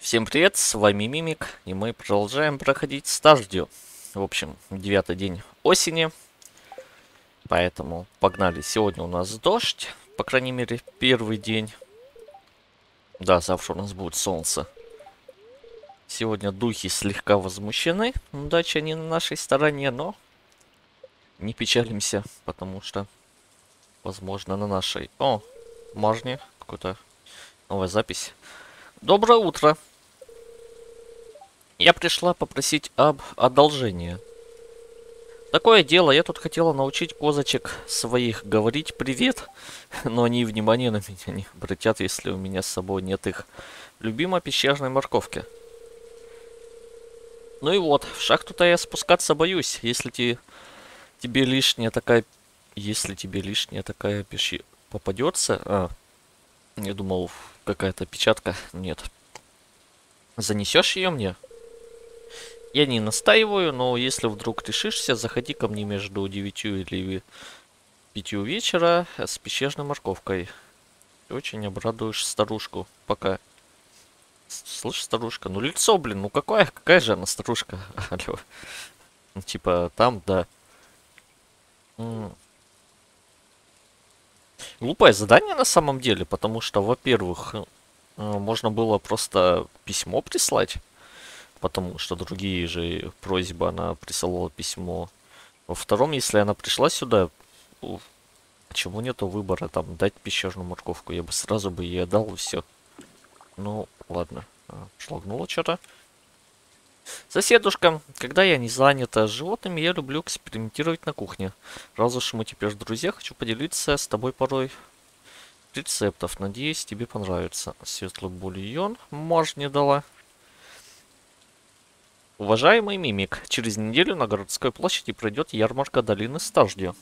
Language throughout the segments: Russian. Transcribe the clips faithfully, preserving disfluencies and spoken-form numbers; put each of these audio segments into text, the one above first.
Всем привет, с вами Мимик, и мы продолжаем проходить стаждию. В общем, девятый день осени, поэтому погнали. Сегодня у нас дождь, по крайней мере, первый день. Да, завтра у нас будет солнце. Сегодня духи слегка возмущены, удача не на нашей стороне, но не печалимся, потому что, возможно, на нашей. О, Марни, какая-то новая запись. Доброе утро. Я пришла попросить об одолжении. Такое дело, я тут хотела научить козочек своих говорить привет, но они внимания на меня не обратят, если у меня с собой нет их любимой пещерной морковки. Ну и вот, в шахту-то я спускаться боюсь, если те, тебе лишняя такая... Если тебе лишняя такая пищи попадется... А, я думал, какая-то печатка. Нет. Занесешь ее мне? Я не настаиваю, но если вдруг решишься, заходи ко мне между девятью или пятью вечера с пещерной морковкой. Ты очень обрадуешь старушку. Пока. Слышь, старушка, ну лицо, блин, ну какая, какая же она старушка? Алло. Ну, типа, там, да. М. Глупое задание на самом деле, потому что, во-первых, э, можно было просто письмо прислать, потому что другие же просьбы она присылала письмо. Во-втором, если она пришла сюда, у- почему нету выбора там дать пещерную морковку? Я бы сразу бы ей отдал и все. Ну, ладно. А, шлагнуло что-то. Соседушка, когда я не занята с животными, я люблю экспериментировать на кухне. Раз уж мы теперь друзья, хочу поделиться с тобой парой рецептов. Надеюсь, тебе понравится. Светлый бульон Марж не дала. Уважаемый Мимик, через неделю на городской площади пройдет ярмарка долины Стаждью.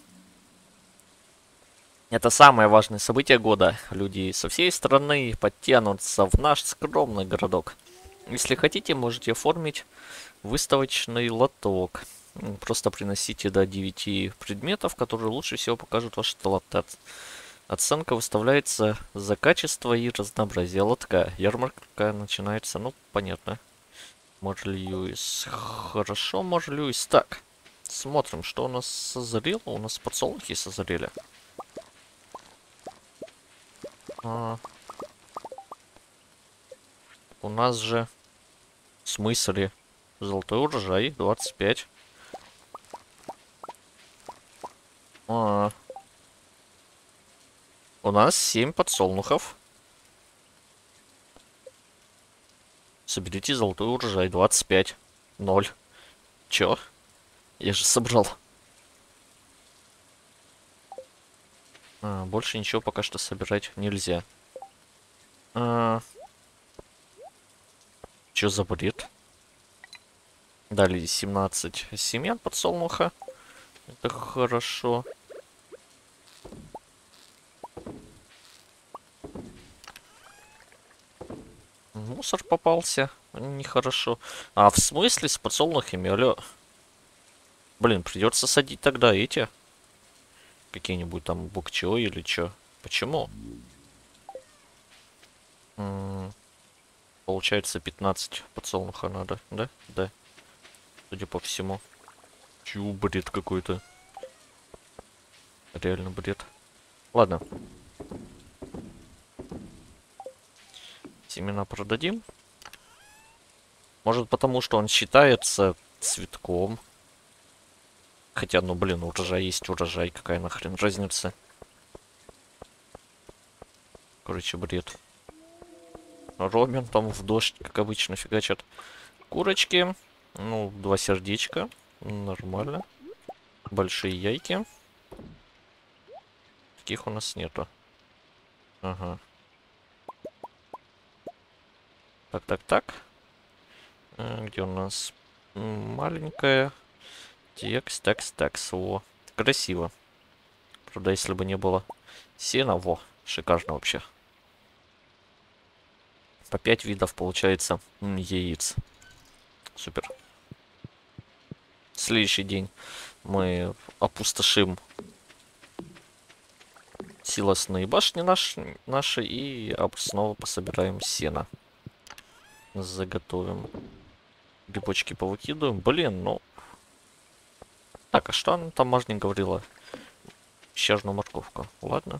Это самое важное событие года. Люди со всей страны подтянутся в наш скромный городок. Если хотите, можете оформить выставочный лоток. Просто приносите до девяти предметов, которые лучше всего покажут ваши таланты. Оценка выставляется за качество и разнообразие лотка. Ярмарка начинается, ну, понятно. Мор Льюис. Хорошо, Мор Льюис. Так, смотрим, что у нас созрело. У нас подсолнухи созрели. А, у нас же... В смысле? Золотой урожай, двадцать пять. А, у нас семь подсолнухов. Соберите золотой урожай, двадцать пять. ноль. Чё? Я же собрал. А, больше ничего пока что собирать нельзя. А, чё за бред? Дали семнадцать семян подсолнуха. Это хорошо. Мусор попался. Нехорошо. А в смысле с подсолнухами? Алло. Блин, придется садить тогда эти. Какие-нибудь там букчо или чё. Почему? М, Получается пятнадцать подсолнуха надо, да? Да. Судя по всему. Чё, бред какой-то. Реально бред. Ладно. Семена продадим. Может потому, что он считается цветком. Хотя, ну блин, урожай есть урожай. Какая нахрен разница? Короче, бред. Робин там в дождь, как обычно, фигачат. Курочки. Ну, два сердечка. Нормально. Большие яйки. Таких у нас нету. Ага. Так, так, так. А, где у нас маленькая? Текст, текст, текст. Во. Красиво. Правда, если бы не было сена, во. Шикарно вообще. По пять видов получается яиц. Супер. Следующий день мы опустошим силосные башни наш, наши и снова пособираем сено. Заготовим. Грибочки повыкидываем. Блин, ну... Так, а что она там, Мажня, говорила? Пещерную морковку. Ладно.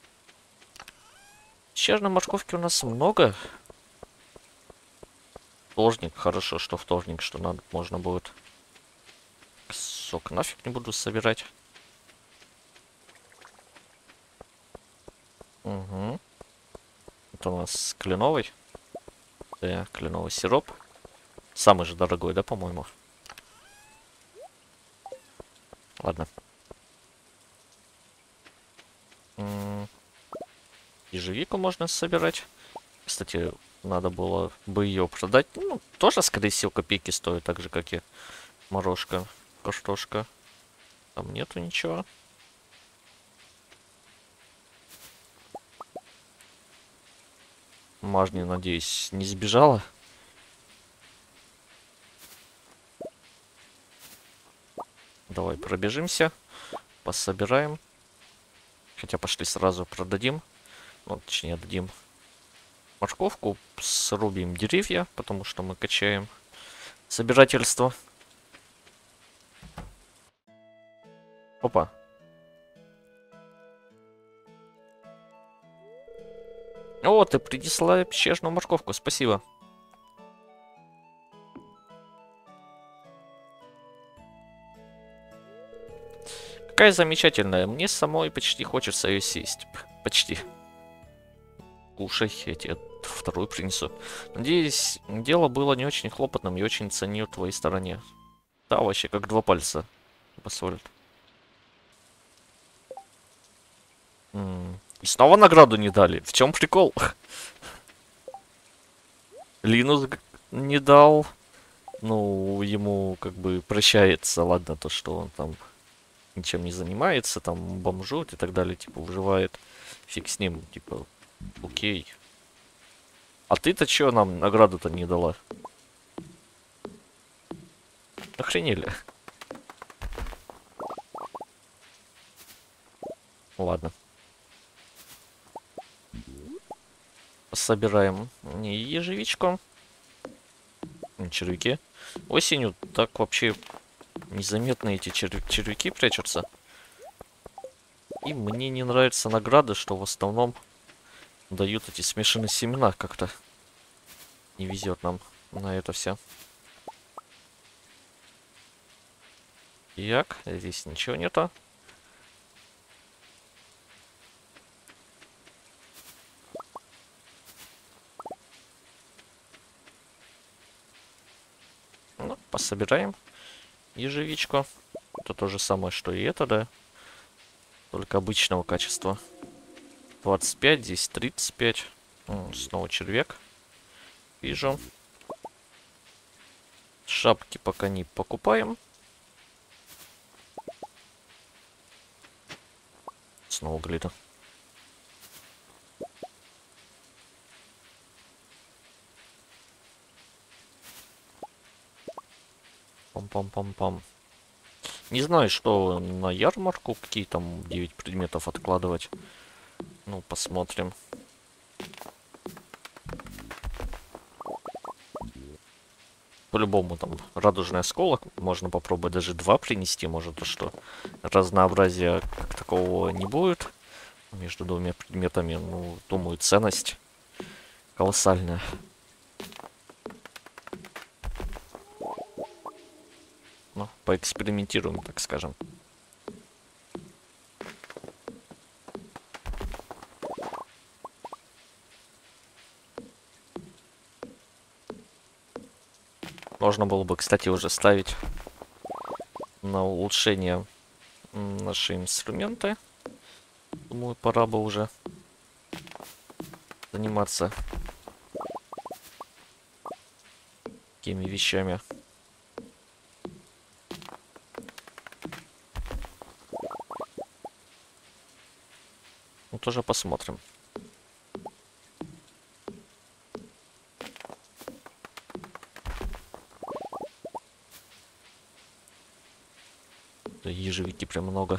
Пещерной морковки у нас много. Вторник. Хорошо, что вторник, что надо, можно будет. Сок нафиг не буду собирать. Угу. Это у нас кленовый. Да, кленовый сироп. Самый же дорогой, да, по-моему? Ладно. М-м- ежевику можно собирать. Кстати, надо было бы ее продать. Ну, тоже, скорее всего, копейки стоит, так же, как и морожка, картошка. Там нету ничего. Мажни, надеюсь, не сбежала. Давай пробежимся. Пособираем. Хотя пошли сразу продадим. Ну, точнее, дадим морковку. Срубим деревья, потому что мы качаем собирательство. Опа. О, ты принесла пещерную морковку, спасибо. Какая замечательная. Мне самой почти хочется ее съесть. Почти. Кушай, я тебе вторую принесу. Надеюсь, дело было не очень хлопотным и очень ценю твоей стороне. Да, вообще, как два пальца посолят. М-м. И снова награду не дали. В чем прикол? Линус не дал. Ну, ему как бы прощается, ладно, то, что он там ничем не занимается, там бомжует и так далее, типа, выживает. Фиг с ним, типа, окей. А ты-то чё нам награду-то не дала? Охренели. Ладно. Собираем не ежевичку. Червяки. Осенью так вообще незаметно эти черв... червяки прячутся. И мне не нравятся награды, что в основном дают эти смешанные семена как-то. Не везет нам на это все. Так, здесь ничего нету. Ну, пособираем ежевичку. Это то же самое, что и это, да. Только обычного качества. двадцать пять, здесь тридцать пять. М, снова червяк. Вижу. Шапки пока не покупаем. Снова глита. Пам-пам-пам-пам. Не знаю, что на ярмарку, какие там девять предметов откладывать. Ну, посмотрим. По-любому там радужный осколок. Можно попробовать даже два принести. Может, то что разнообразия как такового не будет между двумя предметами. Ну, думаю, ценность колоссальная. Ну, поэкспериментируем, так скажем. Можно было бы, кстати, уже ставить на улучшение наши инструменты. Думаю, пора бы уже заниматься такими вещами. Ну, тоже посмотрим. Да, ежевики прям много.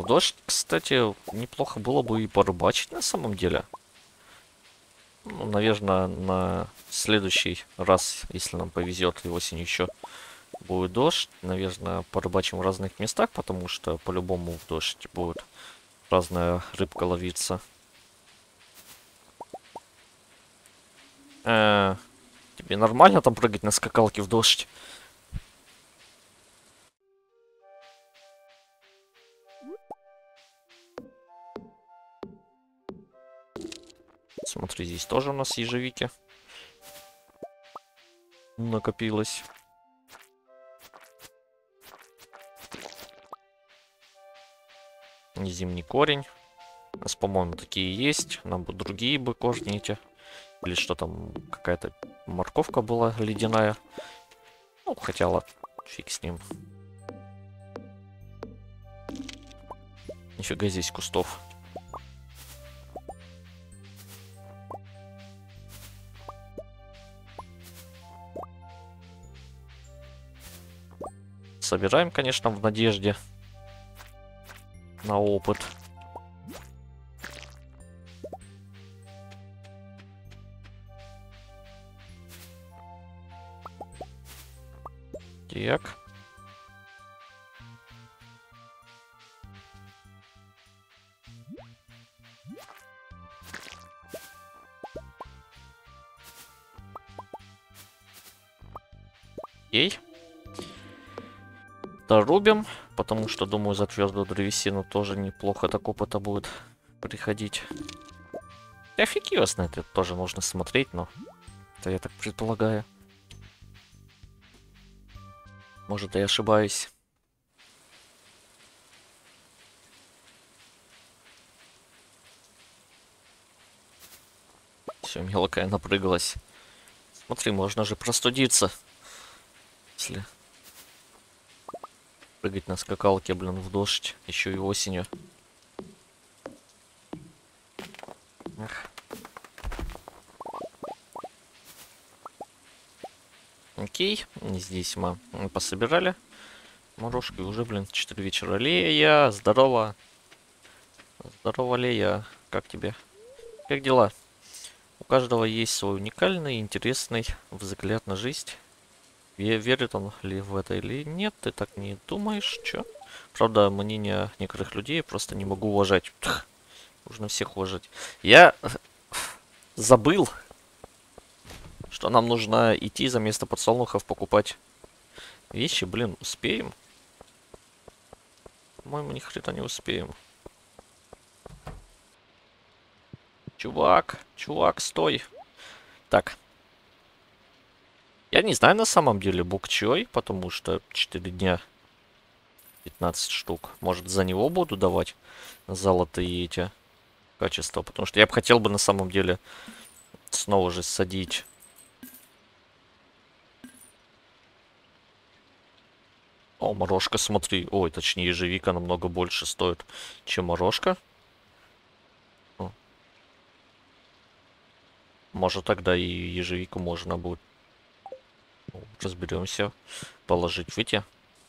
В дождь, кстати, неплохо было бы и порыбачить на самом деле. Ну, наверное, на следующий раз, если нам повезет и осенью еще будет дождь, наверное, порыбачим в разных местах, потому что по-любому в дождь будет разная рыбка ловиться. Э, тебе нормально там прыгать на скакалке в дождь? Смотри, здесь тоже у нас ежевики накопилось. Зимний корень. У нас, по-моему, такие есть. Нам бы другие бы корни эти. Или что там, какая-то морковка была ледяная. Ну, хотя ладно, фиг с ним. Нифига здесь кустов. Собираем, конечно, в надежде на опыт. Так. Окей. Дорубим, потому что, думаю, за твердую древесину тоже неплохо так опыта будет приходить. Да фиг его знает, это тоже нужно смотреть, но это я так предполагаю. Может, я ошибаюсь. Все, мелкая напрыгалась. Смотри, можно же простудиться. Если прыгать на скакалке, блин, в дождь, еще и осенью. Эх. Окей, здесь мы пособирали морожку, и уже, блин, четыре вечера. Лея, здорово. Здорово, Лея. Как тебе? Как дела? У каждого есть свой уникальный, интересный взгляд на жизнь. Верит он ли в это или нет, ты так не думаешь, чё? Правда, мнение некоторых людей я просто не могу уважать. Нужно всех уважать. Я забыл, что нам нужно идти за место подсолнухов покупать вещи. Блин, успеем? По-моему, ни хрена не успеем. Чувак, чувак, стой. Так. Я не знаю на самом деле букчой, потому что четыре дня пятнадцать штук. Может, за него буду давать золотые эти качества, потому что я бы хотел бы на самом деле снова же садить. О, морожка, смотри. Ой, точнее, ежевика намного больше стоит, чем морожка. О. Может, тогда и ежевику можно будет. Разберемся. Положить в эти.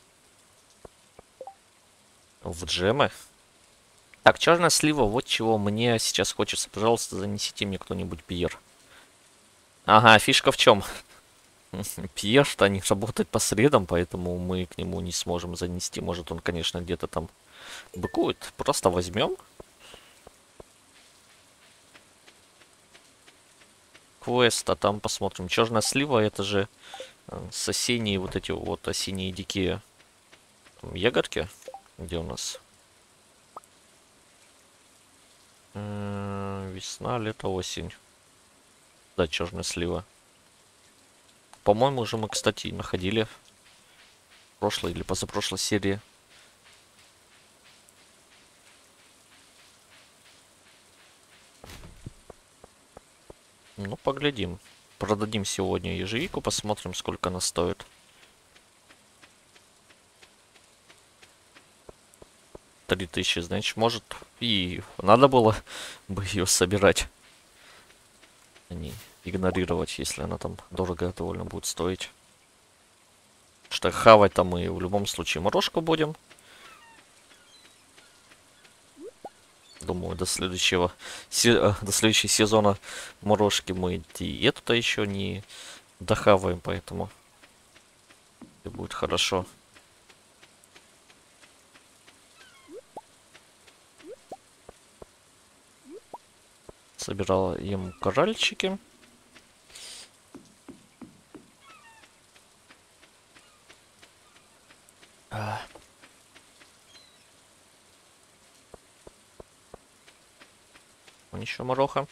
В джемы. Так, черная слива. Вот чего мне сейчас хочется. Пожалуйста, занесите мне кто-нибудь пьер. Ага, фишка в чем? Пьер-то не работает по средам, поэтому мы к нему не сможем занести. Может, он, конечно, где-то там быкует. Просто возьмем. Квест, а там посмотрим. Черная слива, это же с осенние вот эти вот осенние дикие ягодки. Где у нас? М-м, весна, лето, осень. Да, черная слива. По-моему, уже мы, кстати, находили в прошлой или позапрошлой серии. Ну, поглядим. Продадим сегодня ежевику, посмотрим, сколько она стоит. три тысячи, значит, может, и надо было бы ее собирать. А не игнорировать, если она там дорого довольно будет стоить. Что хавать там мы в любом случае морожку будем. Думаю, до следующего, се- до следующего сезона морожки мы и эту-то еще не дохаваем, поэтому и будет хорошо. Собирал им коральчики. А. Вон еще мороха.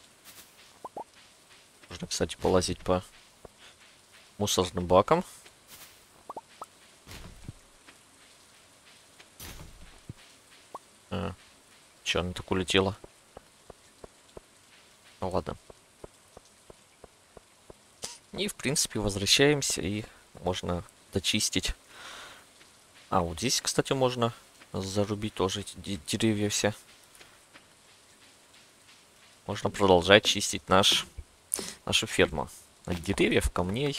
Можно, кстати, полазить по мусорным бакам. А, че, она так улетела? Ну ладно. И, в принципе, возвращаемся, и можно дочистить. А, вот здесь, кстати, можно зарубить тоже эти деревья все. Можно продолжать чистить наш, нашу ферму. От деревьев, камней.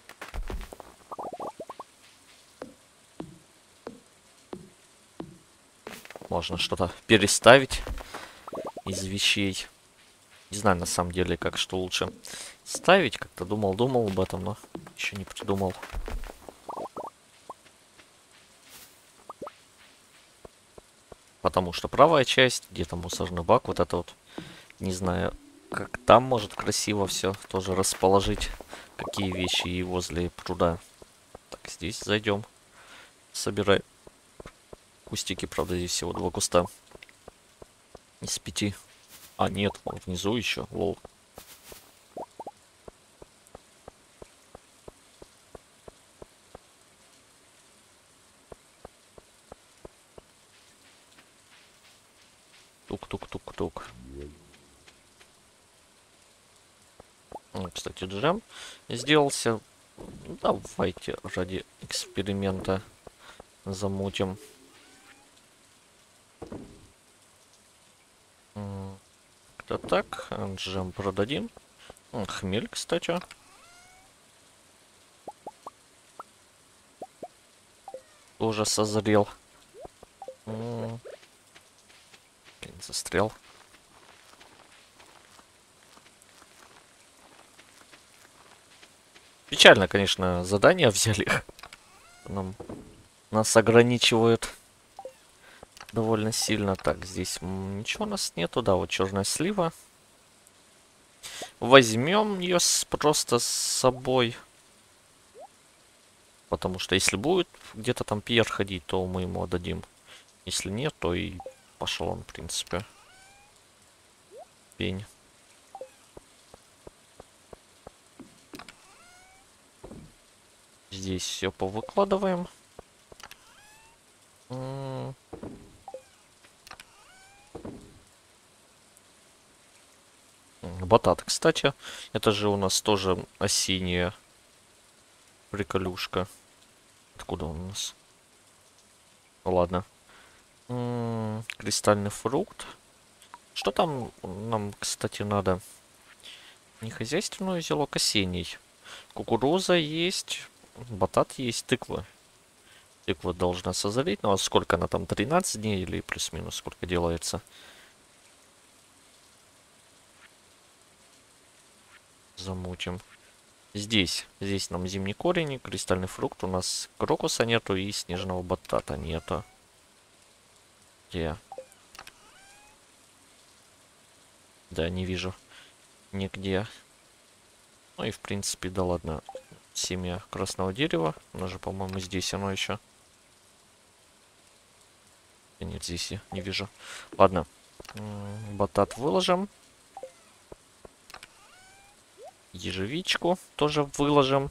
Можно что-то переставить из вещей. Не знаю, на самом деле, как что лучше ставить. Как-то думал-думал об этом, но еще не придумал. Потому что правая часть, где-то мусорный бак, вот это вот, не знаю, как там может красиво все тоже расположить. Какие вещи и возле пруда. Так, здесь зайдем. Собирай кустики, правда, здесь всего два куста. Из пяти. А, нет, вон внизу еще, лол. Тук-тук-тук-тук. Кстати, джем сделался. Давайте ради эксперимента замутим. Как-то так. Джем продадим. Хмель, кстати. Уже созрел. Блин, застрял. Печально, конечно, задания взяли. Нам, нас ограничивают довольно сильно. Так, здесь ничего у нас нету. Да, вот черная слива. Возьмем ее с, просто с собой. Потому что если будет где-то там Пьер ходить, то мы ему отдадим. Если нет, то и пошел он, в принципе. Пень. Здесь все повыкладываем. Батат, кстати. Это же у нас тоже осенняя приколюшка. Откуда он у нас? Ну, ладно. М-м, кристальный фрукт. Что там нам, кстати, надо? Не хозяйственную зелок, осенний. Кукуруза есть. Батат есть, тыква. Тыква должна созреть. Ну а сколько она там? тринадцать дней или плюс-минус? Сколько делается? Замутим. Здесь. Здесь нам зимний корень, кристальный фрукт. У нас крокуса нету и снежного батата нету. Где? Да, не вижу. Нигде. Ну и в принципе, да ладно. Семя красного дерева. Оно же, по-моему, здесь оно еще. Нет, здесь я не вижу. Ладно. Батат выложим. Ежевичку тоже выложим.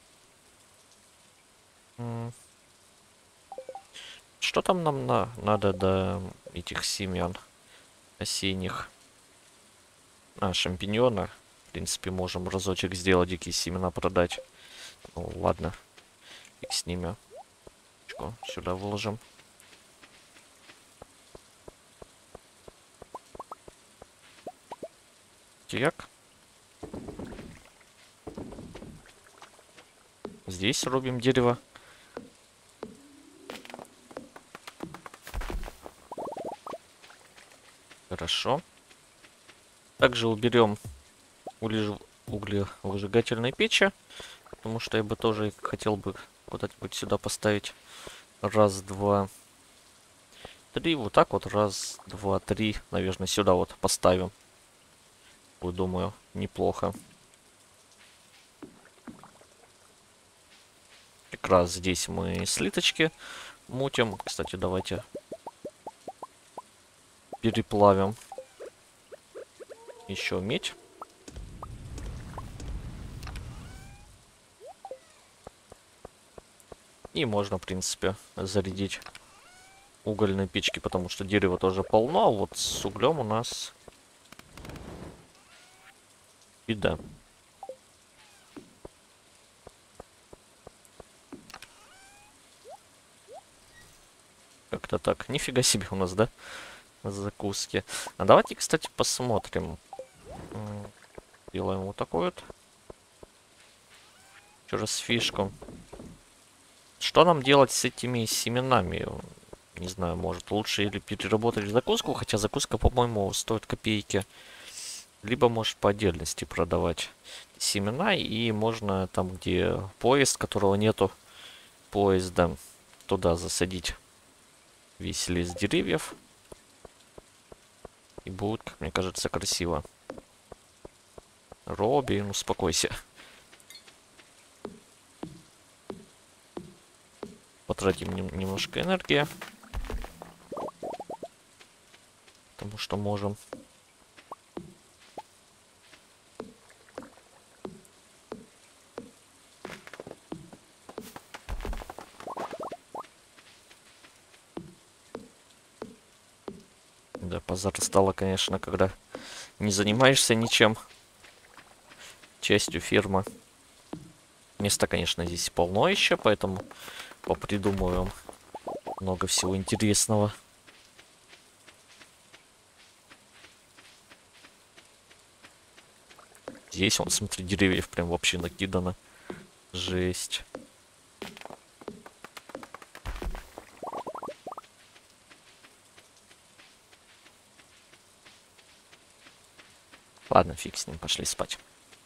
Что там нам на надо до этих семян осенних? А, шампиньона. В принципе, можем разочек сделать, дикие семена продать. Ну, ладно. Фиг с ними. Сюда выложим. Так. Здесь рубим дерево. Хорошо. Также уберем углеж... углевыжигательные печи. Потому что я бы тоже хотел бы куда-нибудь сюда поставить. Раз, два, три. Вот так вот. Раз, два, три. Наверное, сюда вот поставим. Вот, думаю, неплохо. Как раз здесь мы слиточки мутим. Кстати, давайте переплавим еще медь. И можно, в принципе, зарядить угольные печки, потому что дерева тоже полно. А вот с углем у нас беда. Как-то так. Нифига себе у нас, да? Закуски. А давайте, кстати, посмотрим. Делаем вот такой вот. Еще раз фишку. Что нам делать с этими семенами? Не знаю, может лучше или переработать закуску, хотя закуска, по-моему, стоит копейки. Либо, может, по отдельности продавать семена, и можно там, где поезд, которого нету, поезда, туда засадить весь лес деревьев. И будет, как мне кажется, красиво. Робин, успокойся. Потратим нем немножко энергии. Потому что можем. Да, позар стало, конечно, когда не занимаешься ничем. Частью фермы. Места, конечно, здесь полно еще, поэтому попридумываем много всего интересного. Здесь, вон, смотри, деревьев прям вообще накидано. Жесть. Ладно, фиг с ним, пошли спать.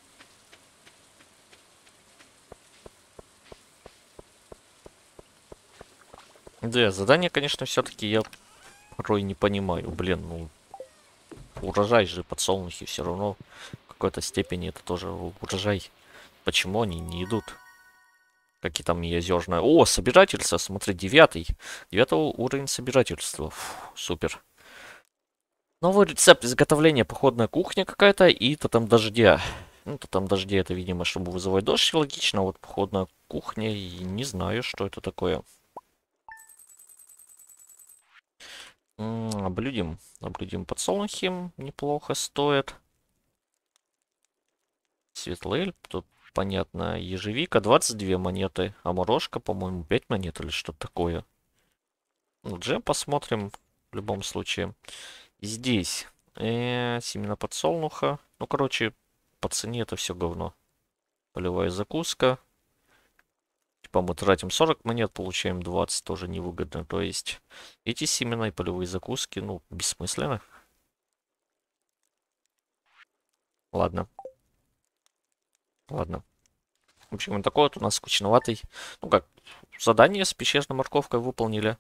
Да, задание, конечно, все-таки я порой не понимаю. Блин, ну, урожай же подсолнухи все равно в какой-то степени это тоже урожай. Почему они не идут? Какие там озерные. О, собирательство, смотри, девятый. Девятый уровень собирательства. Фу, супер. Новый рецепт изготовления, походная кухня какая-то и то там дождя. Ну, то там дождя, это, видимо, чтобы вызывать дождь, логично. Вот походная кухня, и не знаю, что это такое. М-м, облюдим. Облюдим подсолнухи. Неплохо стоит. Светлый, тут понятно. Ежевика, двадцать две монеты. А морожка, по-моему, пять монет или что-то такое. Ну, джем посмотрим в любом случае. Здесь э, семена подсолнуха. Ну, короче, по цене это все говно. Полевая закуска. Типа мы тратим сорок монет, получаем двадцать, тоже невыгодно. То есть эти семена и полевые закуски, ну, бессмысленно. Ладно. Ладно. В общем, вот такой вот у нас скучноватый. Ну как, задание с пещерной морковкой выполнили.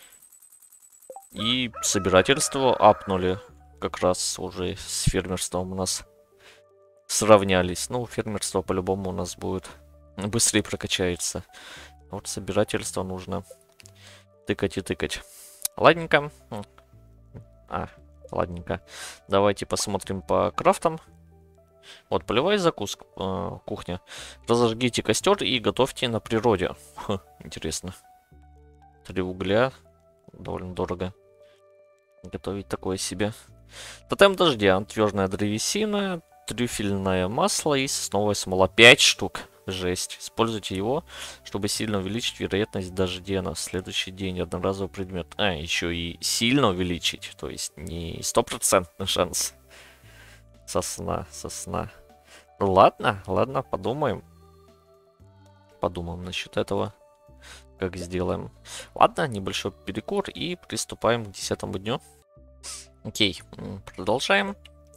И собирательство апнули. Как раз уже с фермерством у нас сравнялись. Ну, фермерство по-любому у нас будет быстрее прокачается. Вот собирательство нужно тыкать и тыкать. Ладненько. А, ладненько. Давайте посмотрим по крафтам. Вот, полевая закуска, э, кухня. Разожгите костер и готовьте на природе. Хм, интересно. Три угля. Довольно дорого. Готовить такое себе. Тотем дождя. Твердая древесина. Трюфельное масло и сосновая смола. пять штук. Жесть. Используйте его, чтобы сильно увеличить вероятность дождя на следующий день. Одноразовый предмет. А, еще и сильно увеличить. То есть не стопроцентный шанс. Сосна, сосна. Ну, ладно, ладно, подумаем. Подумаем насчет этого. Как сделаем. Ладно, небольшой перекур и приступаем к десятому дню. Окей, м, продолжаем.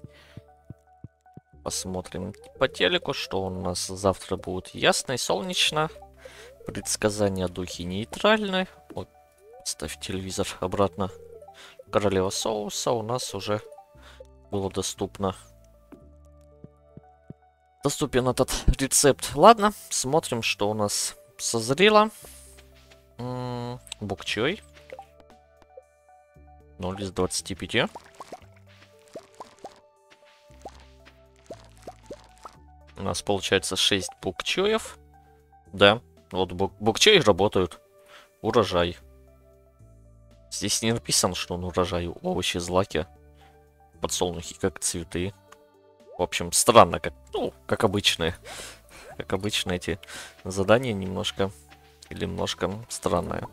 Посмотрим по телеку, что у нас завтра будет ясно и солнечно. Предсказания духи нейтральны. Ой, ставь телевизор обратно. Королева соуса у нас уже было доступно. Доступен этот рецепт. Ладно, смотрим, что у нас созрело. М-м, букчой. ноль из двадцати пяти. У нас получается шесть букчоев. Да, вот бук букчои работают. Урожай. Здесь не написано, что он урожай. Овощи, злаки, подсолнухи, как цветы. В общем, странно, как, ну, как обычные. Как обычно, эти задания немножко или немножко странные.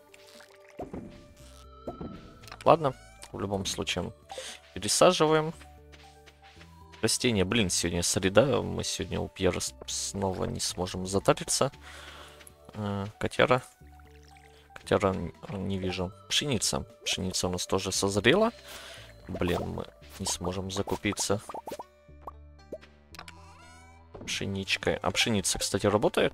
Ладно, в любом случае пересаживаем. Растения, блин, сегодня среда, мы сегодня у Пьера снова не сможем затариться. Э, котяра. Котяра не вижу. Пшеница. Пшеница у нас тоже созрела. Блин, мы не сможем закупиться пшеничкой. А пшеница, кстати, работает?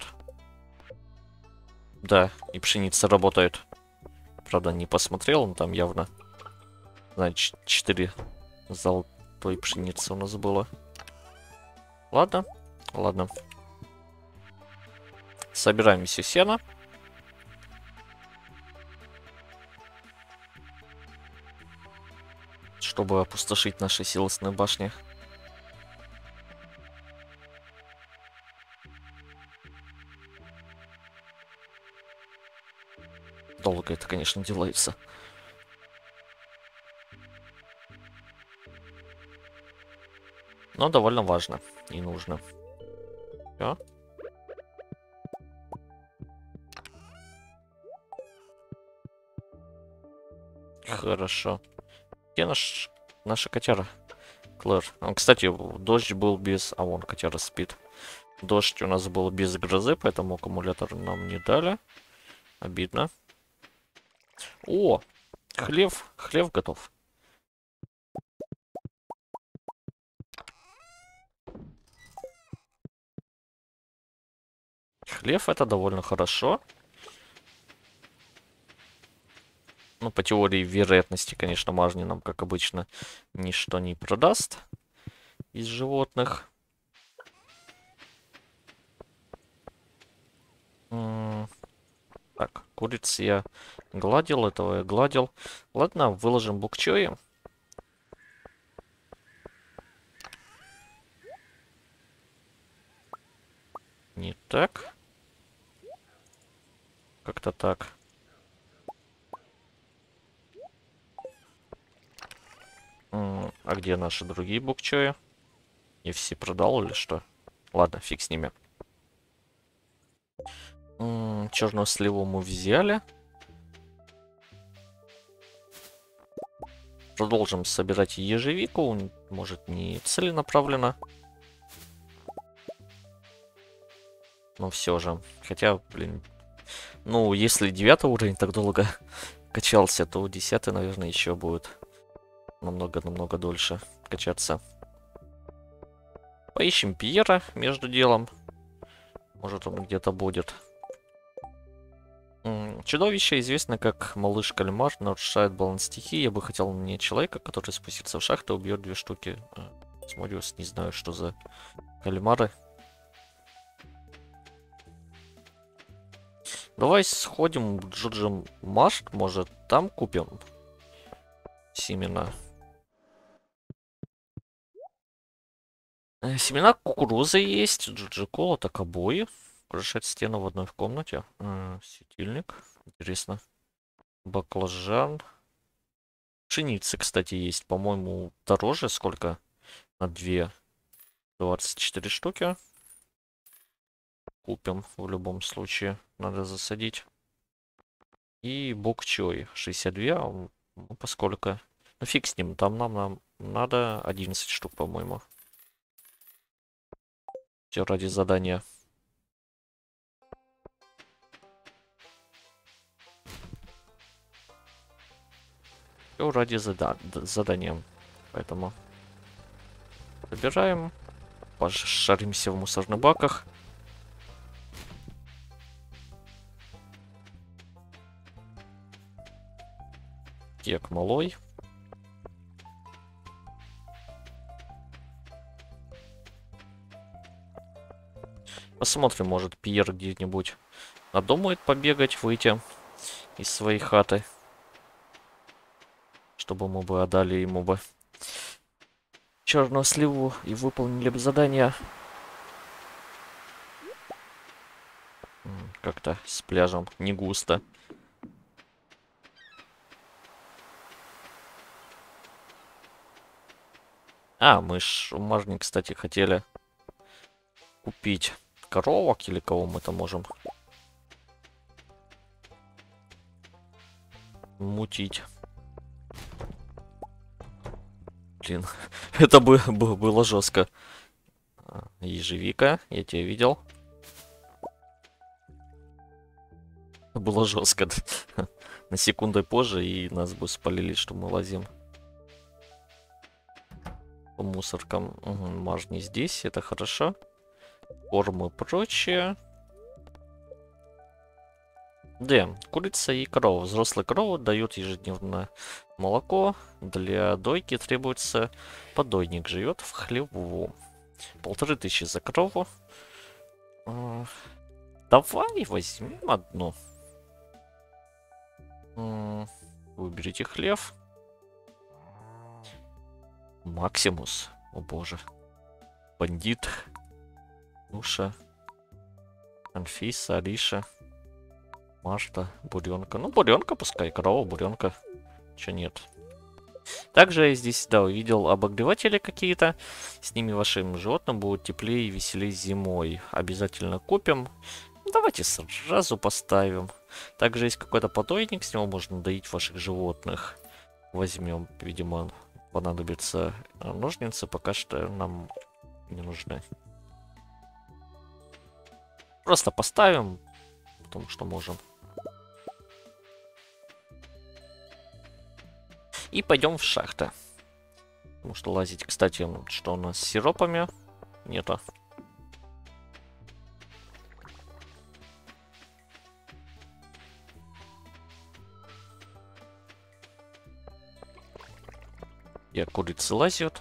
Да, и пшеница работает. Правда, не посмотрел, но там явно, значит, четыре золотой пшеницы у нас было. Ладно, ладно. Собираем все сено. Чтобы опустошить наши силосные башни. Долго это, конечно, делается. Но довольно важно и нужно. Всё. Хорошо. Где наш, наша котяра? Клэр. А, кстати, дождь был без... А, вон котяра спит. Дождь у нас был без грозы, поэтому аккумулятор нам не дали. Обидно. О! Хлев. Хлев готов. Хлев это довольно хорошо. Ну, по теории вероятности, конечно, мажни нам, как обычно, ничто не продаст из животных. М-м так, куриц я гладил, этого я гладил. Ладно, выложим букчои. Не так. Как-то так. М-м а где наши другие букчои? Я все продал или что? Ладно, фиг с ними. М-м черную сливу мы взяли. Продолжим собирать ежевику. Может, не целенаправленно. Но все же. Хотя, блин. Ну, если девятый уровень так долго качался, то десятый, наверное, еще будет намного-намного дольше качаться. Поищем Пьера между делом. Может, он где-то будет. Чудовище, известно как малыш кальмар, нарушает баланс стихии. Я бы хотел мне человека, который спустится в шахту и убьет две штуки. Смотрюсь, не знаю, что за кальмары. Давай сходим в Джуджи Машт, может, там купим семена. Семена кукурузы есть, Джуджи-кола, так обои. Украшать стену в одной комнате. А, светильник. Интересно. Баклажан. Пшеницы, кстати, есть. По-моему, дороже. Сколько? На две. двадцать четыре штуки. Купим в любом случае. Надо засадить. И бокчой. шестьдесят два. Ну, поскольку. Ну, фиг с ним. Там нам, нам надо одиннадцать штук, по-моему. Все ради задания. Все ради зада задания. Поэтому собираем, пошаримся в мусорных баках. Кек малой. Посмотрим, может Пьер где-нибудь надумает побегать, выйти из своей хаты. Чтобы мы бы отдали ему бы черную сливу и выполнили бы задание. Как-то с пляжем не густо. А, мы ж у Мажни, кстати, хотели купить коровок, или кого мы там можем мутить. Блин, это бы, бы было жестко. Ежевика, я тебя видел. Было жестко. На секунду позже, и нас бы спалили, что мы лазим по мусоркам. Угу, Мажни здесь, это хорошо. Корм и прочее. Да, курица и корова. Взрослая корова дает ежедневное молоко. Для дойки требуется подойник. Живет в хлеву. Полторы тысячи за корову. А, давай возьмем одну. А, выберите хлев. Максимус. О боже. Бандит. Нуша. Анфиса, Алиша. Машта, буренка. Ну, буренка пускай, корова, буренка. Че нет. Также я здесь, да, увидел обогреватели какие-то. С ними вашим животным будет теплее и веселее зимой. Обязательно купим. Давайте сразу поставим. Также есть какой-то подойник, с него можно доить ваших животных. Возьмем, видимо, понадобится ножницы, пока что нам не нужны. Просто поставим, потому что можем. И пойдем в шахты. Потому что лазить, кстати, что у нас с сиропами? Нету. Я курица лазит.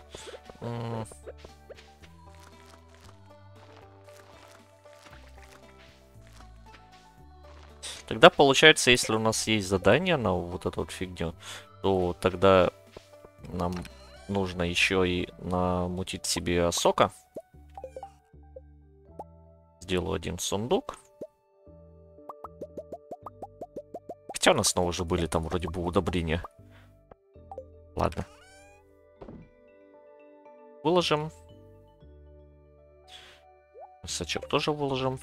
Тогда получается, если у нас есть задание на вот эту вот фигню, то тогда нам нужно еще и намутить себе сока. Сделаю один сундук. Хотя у нас снова уже были там вроде бы удобрения. Ладно. Выложим. Сачок тоже выложим.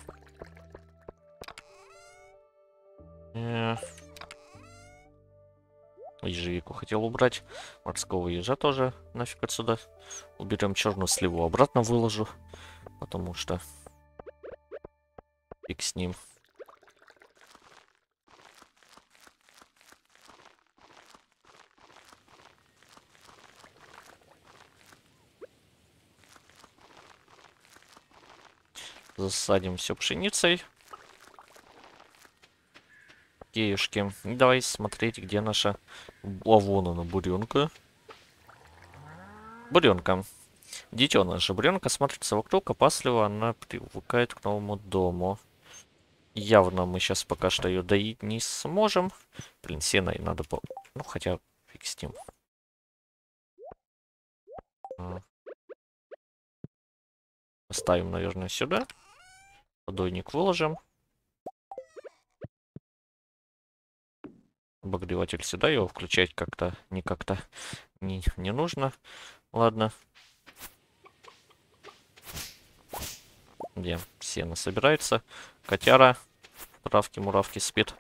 Ежевику хотел убрать. Морского ежа тоже нафиг отсюда. Уберем черную сливу. Обратно выложу. Потому что фиг с ним. Засадим все пшеницей. Кеюшки. И давай смотреть, где наша... А, вон она, буренка. Буренка. Детеныш. Буренка смотрится вокруг, опасливо она привыкает к новому дому. Явно мы сейчас пока что ее доить не сможем. Блин, сено и надо было... Ну, хотя фиг с ним. Поставим, наверное, сюда. Подойник выложим. Обогреватель сюда, его включать как-то не как-то не, не нужно. Ладно. Где сено собирается. Котяра. Травки, муравки спит.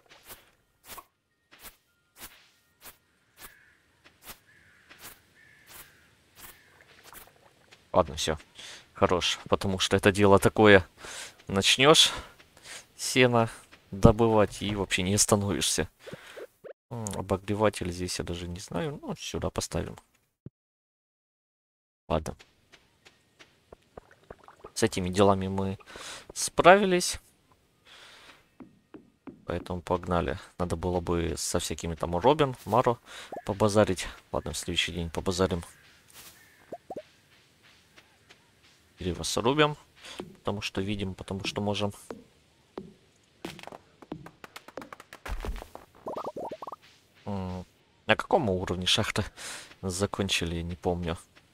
Ладно, все. Хорош. Потому что это дело такое. Начнешь сено добывать и вообще не остановишься. М, Обогреватель здесь я даже не знаю. Ну, сюда поставим. Ладно. С этими делами мы справились. Поэтому погнали. Надо было бы со всякими там Робин, Маро побазарить. Ладно, в следующий день побазарим. Дерево срубим. Потому что видим, потому что можем. М, На каком мы уровне шахты закончили, не помню.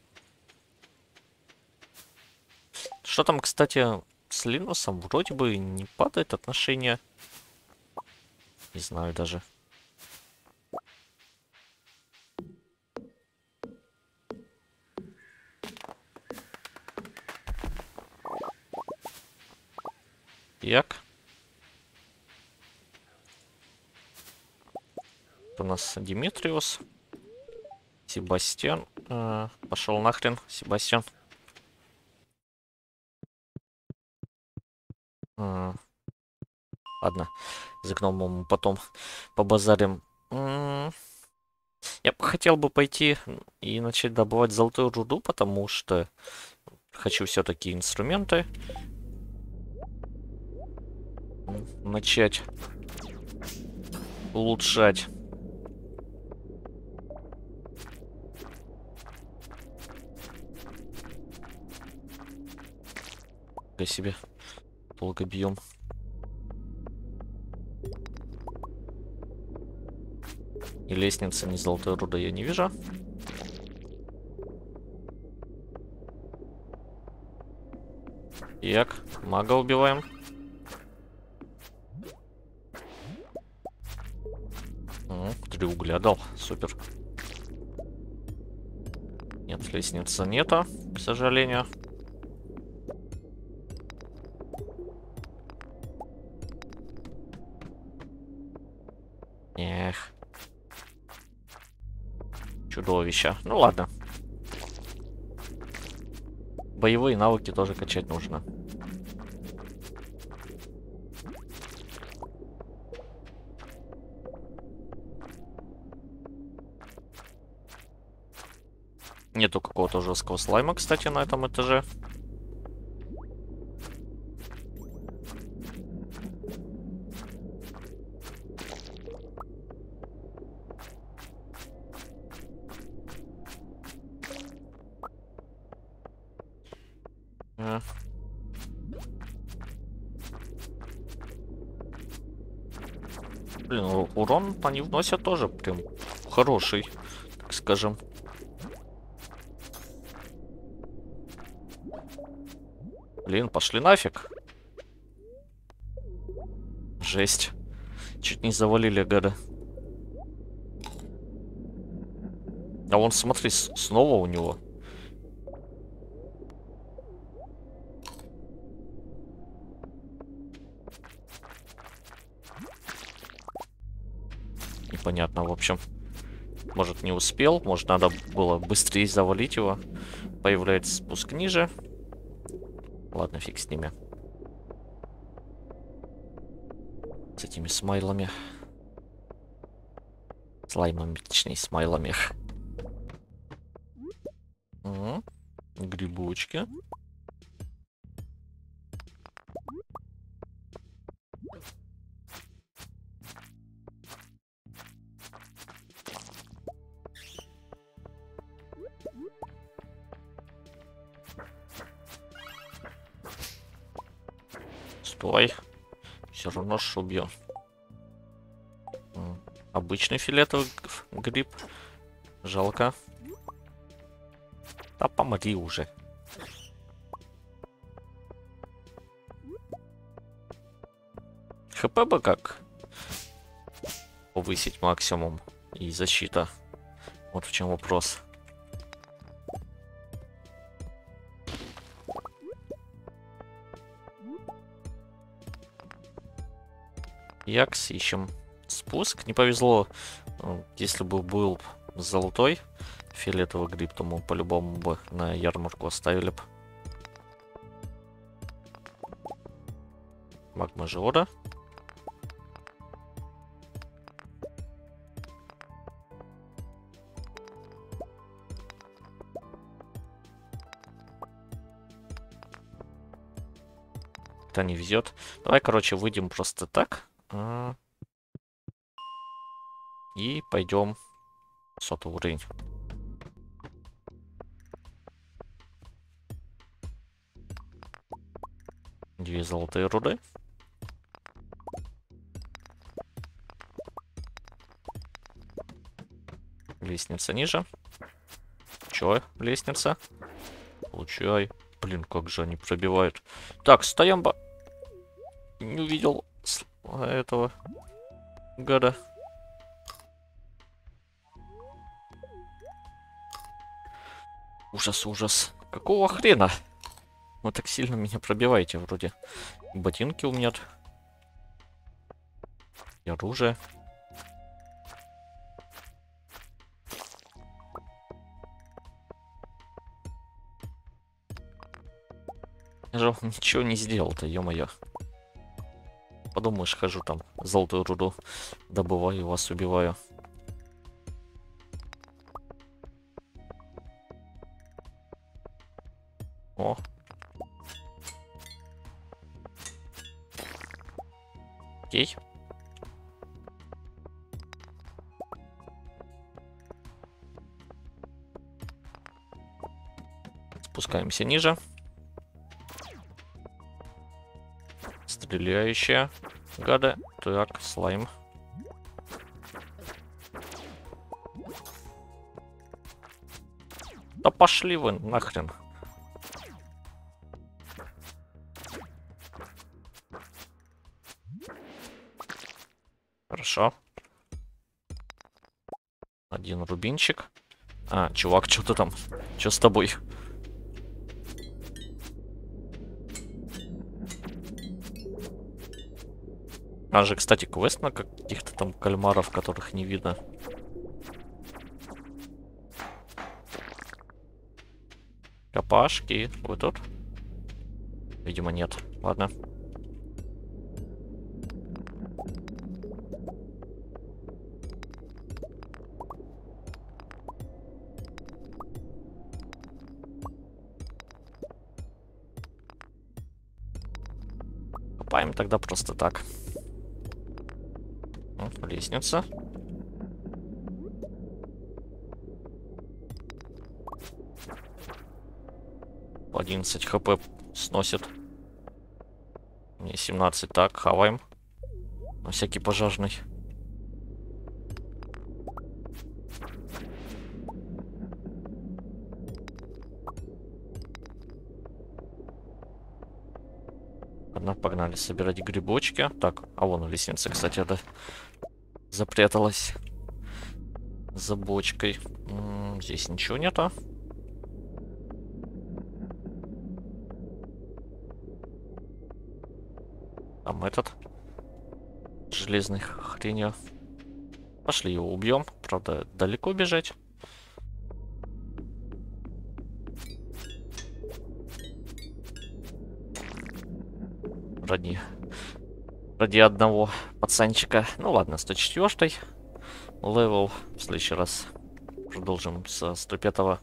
Что там, кстати, с Линусом? Вроде бы не падает отношение. Не знаю даже. Як? У нас Димитриус. Себастьян. Э, пошел нахрен, Себастьян. Э, ладно, за гномом потом побазарим. М, Я бы хотел бы пойти и начать добывать золотую руду, потому что хочу все-таки инструменты начать улучшать. Для себе долго бьем. И лестницы, ни золотой руды я не вижу. Так, мага убиваем. О, три угля дал, супер. Нет, лестницы нету, к сожалению. Эх. Чудовища. Ну ладно. Боевые навыки тоже качать нужно. Нету какого-то жесткого слайма, кстати, на этом этаже. А. Блин, у- урон они вносят тоже прям хороший, так скажем. Блин, пошли нафиг. Жесть. Чуть не завалили, гада. А вон, смотри, с- снова у него. Непонятно, в общем. Может, не успел, может, надо было быстрее завалить его. Появляется спуск ниже. Ладно, фиг с ними. С этими смайлами. Слаймами, точнее, смайлами. Угу. Грибочки. Стой. Все равно ж убьем. М, Обычный фиолетовый г- гриб. Жалко. Да помоги уже. ХП бы как повысить максимум. И защита. Вот в чем вопрос. Якс, ищем спуск. Не повезло. Ну, если бы был золотой фиолетовый гриб, то мы по-любому бы на ярмарку оставили бы. Магма Жиода. иногда не везет. Давай, короче, выйдем просто так. А... И пойдем сотый уровень. Две золотые руды. Лестница ниже. Чё, лестница? Получай. Блин, как же они пробивают. Так, стоям ба... Не увидел этого гада. Ужас, ужас. Какого хрена? Вы так сильно меня пробиваете вроде. Ботинки у меня. И оружие. Я же ничего не сделал-то, ё-моё. Подумаешь, хожу там, золотую руду добываю, вас убиваю. О. Окей. Спускаемся ниже. Стреляющие гады. Так, слайм. Да пошли вы нахрен. Хорошо. Один рубинчик. А, чувак, что ты там? Что с тобой? А же, кстати, квест на каких-то там кальмаров, которых не видно. Копашки. Вы тут? Видимо, нет. Ладно. Копаем тогда просто так. Лестница. одиннадцать хп сносит. Мне семнадцать. Так, хаваем. На всякий пожарный. Ладно, погнали собирать грибочки. Так, а вон лестница, кстати, да, запряталась за бочкой. М-м, здесь ничего нету. Там этот железный хренью. Пошли его убьем. Правда, далеко бежать. Ради, ради одного пацанчика. Ну ладно, сто четвёртый левел. В следующий раз продолжим со сто пятого.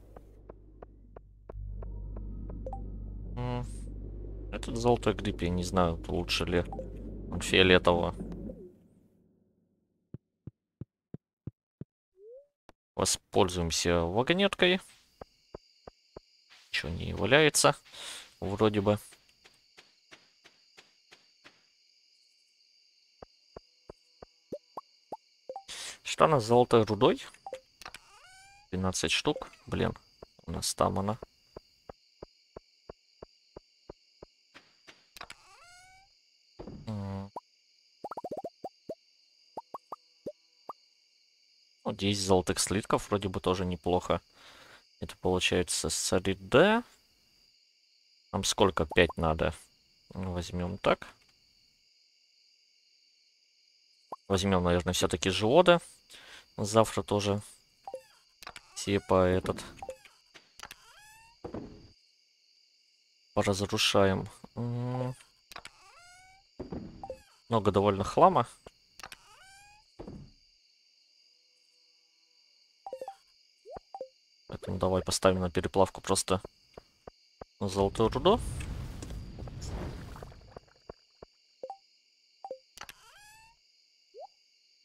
Этот золотой гриб, я не знаю, лучше ли он фиолетового. Воспользуемся вагонеткой. Ничего не валяется. Вроде бы. Что у нас с золотой рудой? двенадцать штук. Блин, у нас там она. Ну, десять золотых слитков вроде бы тоже неплохо. Это получается среда. Нам сколько? пять надо. Возьмем так. Возьмем, наверное, все-таки живода. Завтра тоже все по этот поразрушаем. Много довольно хлама. Поэтому давай поставим на переплавку просто золотую руду.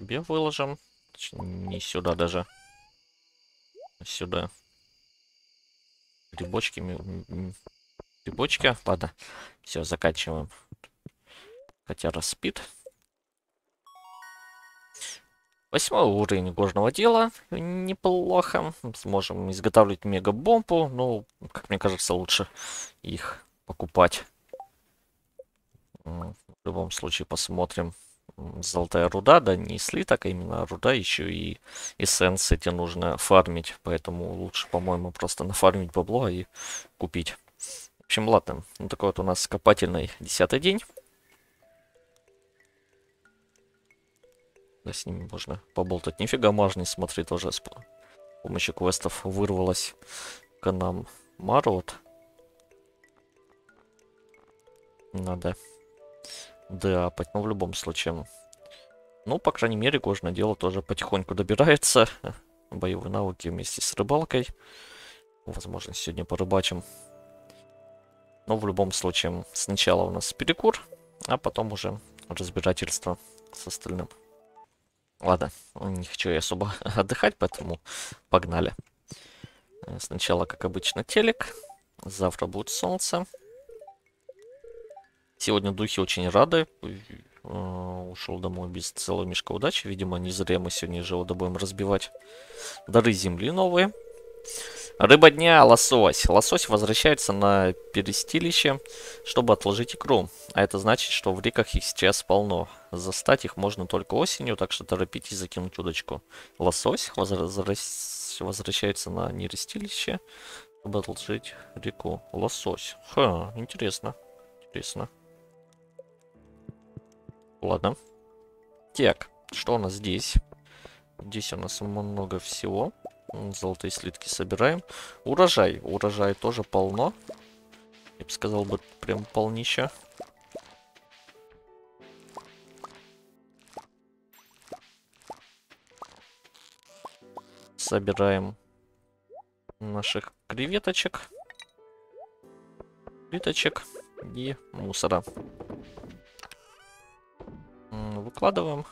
тебе выложим. Не сюда даже. Сюда. Грибочки. Грибочки. Ладно. Все, заканчиваем. Хотя распит. Восьмой уровень горного дела. Неплохо. Сможем изготавливать мегабомбу. Ну, как мне кажется, лучше их покупать. В любом случае посмотрим. Золотая руда, да, не слиток, а именно руда, еще и эссенции эти нужно фармить. Поэтому лучше, по-моему, просто нафармить бабло и купить. В общем, ладно. Ну, такой вот у нас копательный десятый день. Да, с ними можно поболтать. Нифига мажный, смотри, тоже с помощью квестов вырвалась к нам Марот. Надо драпать, но в любом случае. Ну, по крайней мере, кожное дело тоже потихоньку добирается. Боевые навыки вместе с рыбалкой. Возможно, сегодня порыбачим. Но в любом случае, сначала у нас перекур, а потом уже разбирательство с остальным. Ладно, не хочу я особо отдыхать, поэтому погнали. Сначала, как обычно, телек. Завтра будет солнце. Сегодня духи очень рады. Ушел домой без целого мешка удачи. Видимо, не зря мы сегодня живо будем разбивать. Дары земли новые. Рыба дня, лосось. Лосось возвращается на перестилище, чтобы отложить икру. А это значит, что в реках их сейчас полно. Застать их можно только осенью, так что торопитесь закинуть удочку. Лосось возвращается на нерестилище, чтобы отложить реку. Лосось. Ха, интересно. Интересно. Ладно. Так, что у нас здесь? Здесь у нас много всего. Золотые слитки собираем. Урожай. Урожай тоже полно. Я бы сказал, бы прям полнища. Собираем наших креветочек. Плиточек и мусора. Выкладываем.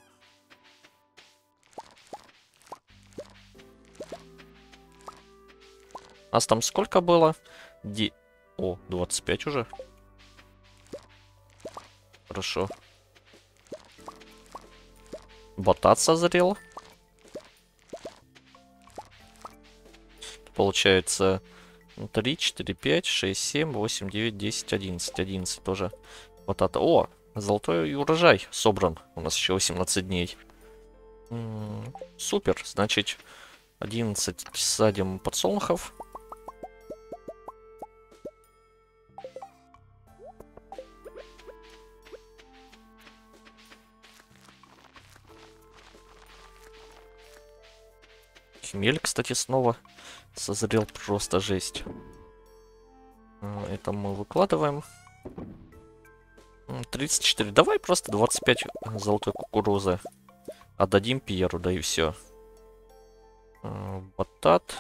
У нас там сколько было? Ди... О, двадцать пять уже. Хорошо. Батат созрел. Получается три, четыре, пять, шесть, семь, восемь, девять, десять, одиннадцать. одиннадцать тоже батата. О, золотой урожай собран. У нас еще восемнадцать дней. М-м, супер. Значит, одиннадцать садим подсолнухов. Хмель, кстати, снова созрел, просто жесть. Это мы выкладываем. тридцать четыре. Давай просто двадцать пять золотой кукурузы отдадим Пьеру, да и все. Батат.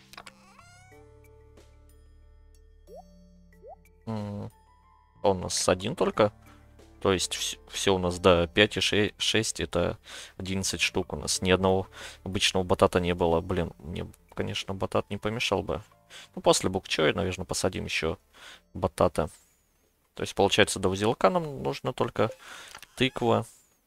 Он у нас один только. То есть все, все у нас, да, пять и шесть, это одиннадцать штук у нас. Ни одного обычного батата не было. Блин, мне, конечно, батат не помешал бы. Ну, после букчоя, наверное, посадим еще батата. То есть, получается, до узелка нам нужно только тыква.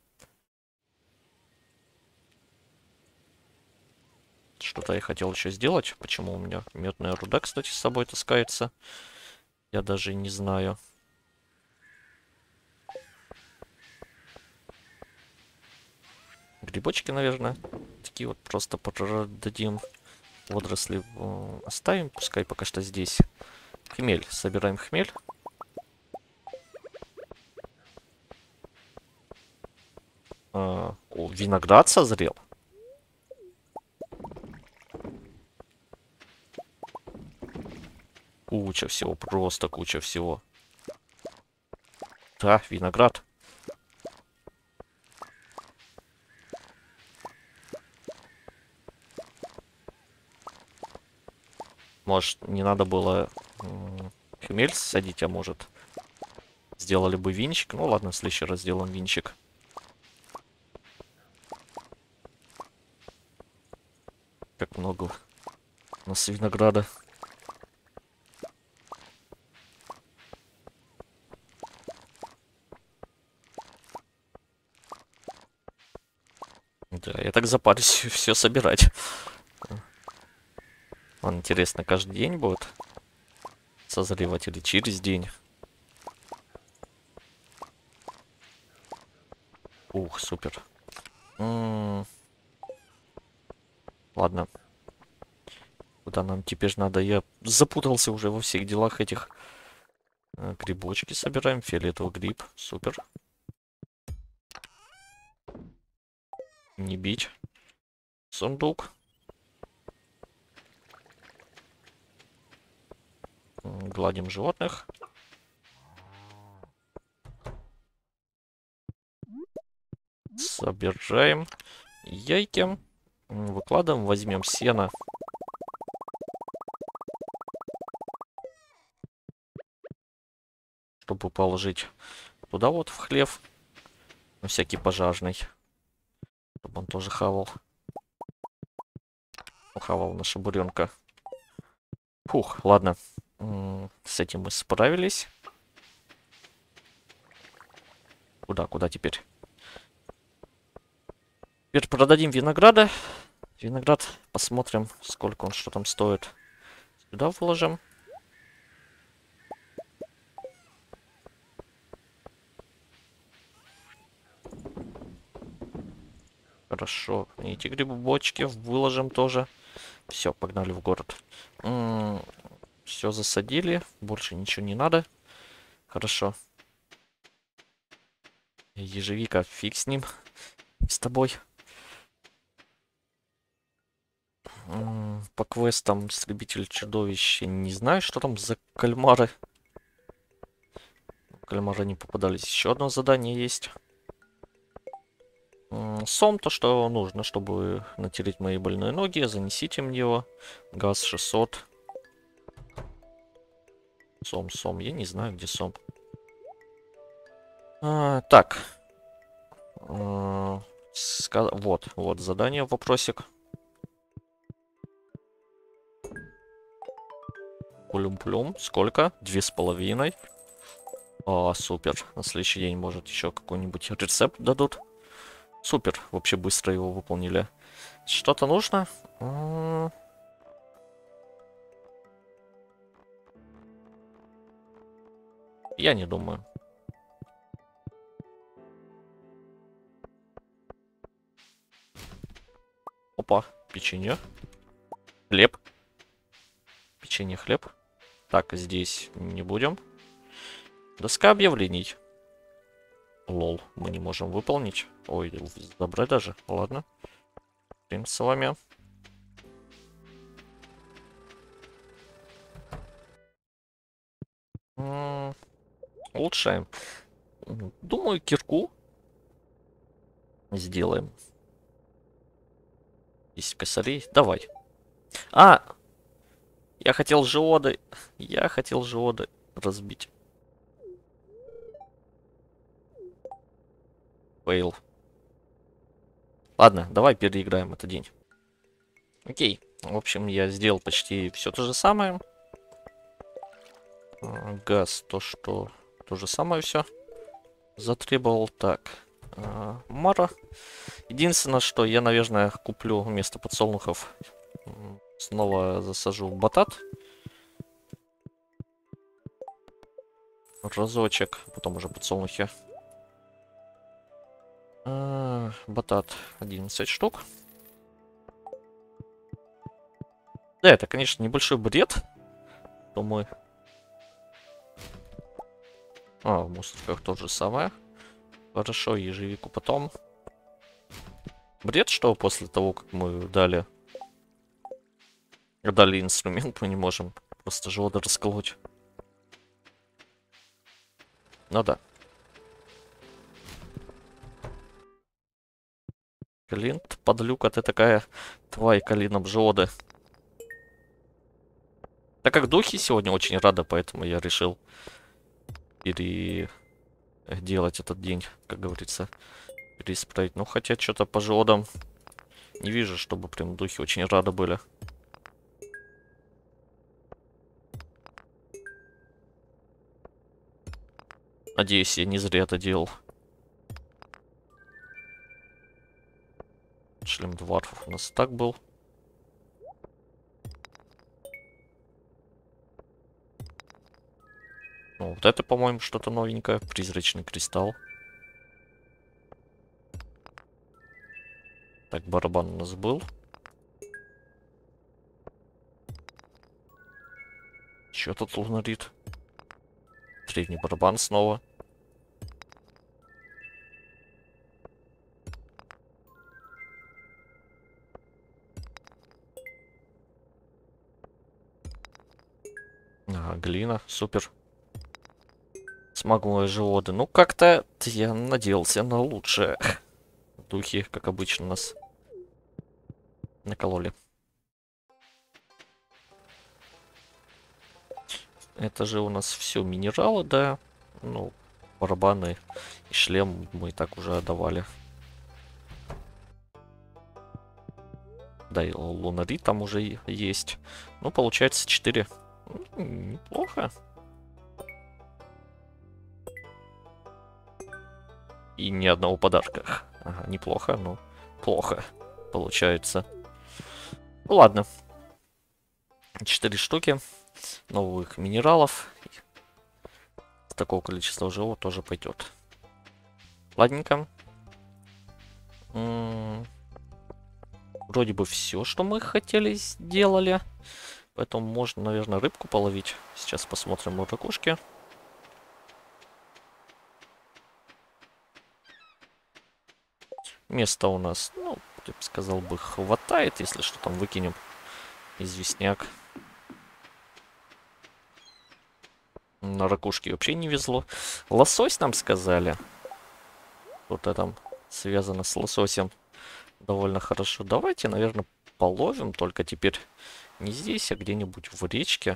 Что-то я хотел еще сделать. Почему у меня медная руда, кстати, с собой таскается? Я даже не знаю. Грибочки, наверное, такие вот просто продадим. Водоросли оставим, пускай пока что здесь. Хмель, собираем хмель. А, о, виноград созрел. Куча всего, просто куча всего. Да, виноград. Может, не надо было хмель садить, а может, сделали бы винчик. Ну ладно, в следующий раз сделаем винчик. у нас винограда. Да, я так запарюсь все собирать. Он, интересно, каждый день будет созревать или через день? Ух, супер. М-м-м. Ладно. Куда нам теперь надо? Я запутался уже во всех делах этих. Грибочки собираем. Фиолетовый гриб. Супер. Не бить. Сундук. Гладим животных. Собираем яйки. Выкладываем. Возьмем сено. Чтобы положить туда вот в хлев. На всякий пожарный. Чтобы он тоже хавал. Хавал наша буренка. Фух, ладно. С этим мы справились. Куда, куда теперь? Теперь продадим винограда. Виноград, посмотрим, сколько он, что там стоит. Сюда вложим. Хорошо. Эти грибочки выложим тоже. Все, погнали в город. Все засадили. Больше ничего не надо. Хорошо. Ежевика, фиг с ним. С тобой. По квестам Истребитель чудовищ. Не знаю, что там за кальмары. Кальмары не попадались. Еще одно задание есть. Сом, то, что нужно, чтобы натереть мои больные ноги. Занесите мне его. Газ шестьсот. Сом, сом. Я не знаю, где сом. А, так. А, ска... Вот, вот задание, вопросик. Плюм-плюм. Сколько? Две с половиной. А, супер. На следующий день, может, еще какой-нибудь рецепт дадут. Супер. Вообще быстро его выполнили. Что-то нужно? Я не думаю. Опа. Печенье. Хлеб. Печенье, хлеб. Так, здесь не будем. Доска объявлений. Лол, мы не можем выполнить. Ой, забрать даже. Ладно. С вами. М-м, улучшаем. Думаю, кирку сделаем. десять косарей. Давай. А! Я хотел жиоды. Я хотел жиоды разбить. Фейл. Ладно, давай переиграем этот день. Окей. В общем, я сделал почти все то же самое. Газ, то, что то же самое все затребовал. Так. Мара. Единственное, что я, наверное, куплю вместо подсолнухов. Снова засажу батат. Разочек. Потом уже подсолнухи. А, батат одиннадцать штук. Да, это, конечно, небольшой бред. Думаю. А, в мусорках то же самое. Хорошо, ежевику потом. Бред, что после того, как мы дали... Дали инструмент, мы не можем просто животы расколоть. Ну да. Клинт, подлюка, ты такая твоя калина бжоды. Так как духи сегодня очень рады, поэтому я решил переделать этот день, как говорится, переисправить. Ну, хотя что-то по жодам не вижу, чтобы прям духи очень рады были. Надеюсь, я не зря это делал. Шлем дварфов у нас так был. Ну, вот это, по-моему, что-то новенькое. Призрачный кристалл. Так, барабан у нас был. Чё тут лунарит? Древний барабан снова. А, глина, супер. Смоговые живоды. Ну, как-то я надеялся на лучшее. Духи, как обычно, нас накололи. Это же у нас все минералы, да. Ну, барабаны и шлем мы и так уже отдавали. Да, и лунарит там уже есть. Ну, получается четыре. Неплохо. И ни одного подарка. Ага, неплохо, но плохо получается. Ну, ладно. Четыре штуки новых минералов. С такого количества живого тоже пойдет. Ладненько. М-м- Вроде бы все, что мы хотели, сделали. Поэтому можно, наверное, рыбку половить. Сейчас посмотрим на ракушки. Места у нас, ну, я бы сказал бы, хватает, если что, там выкинем известняк. На ракушки вообще не везло. Лосось нам сказали. Вот это там связано с лососем довольно хорошо. Давайте, наверное, половим, только теперь не здесь, а где-нибудь в речке.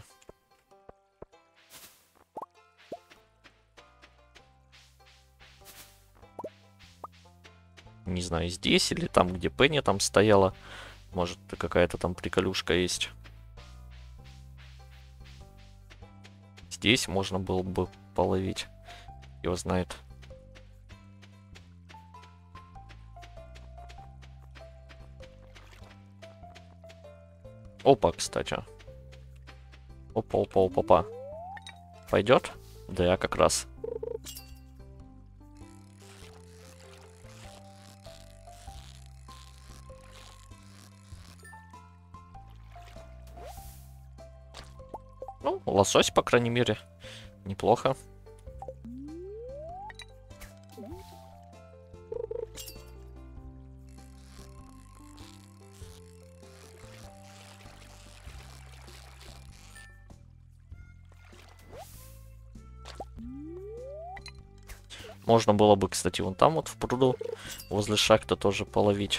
Не знаю, здесь или там, где Пенни там стояла. Может, какая-то там приколюшка есть. Здесь можно было бы половить. Его знает. Опа, кстати. Опа, опа, опа, опа. Пойдет? Да, как раз. Ну, лосось, по крайней мере. Неплохо. Можно было бы, кстати, вон там вот в пруду возле шахты тоже половить.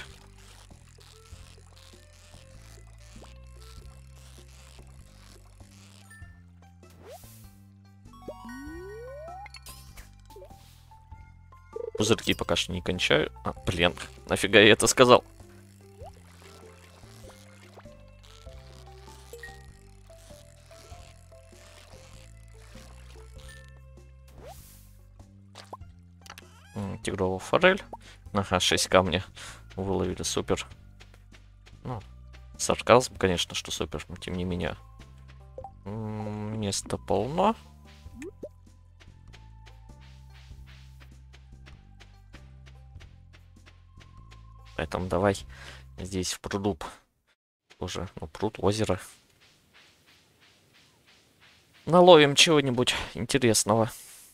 Пузырьки пока что не кончаю. А, блин, нафига я это сказал? М, Тигровая форель. Ага, шесть камней выловили, супер. Ну, сарказм, конечно, что супер, но тем не менее. М, Места полно. Поэтому давай здесь в пруду уже, ну, пруд, озеро. Наловим чего-нибудь интересного.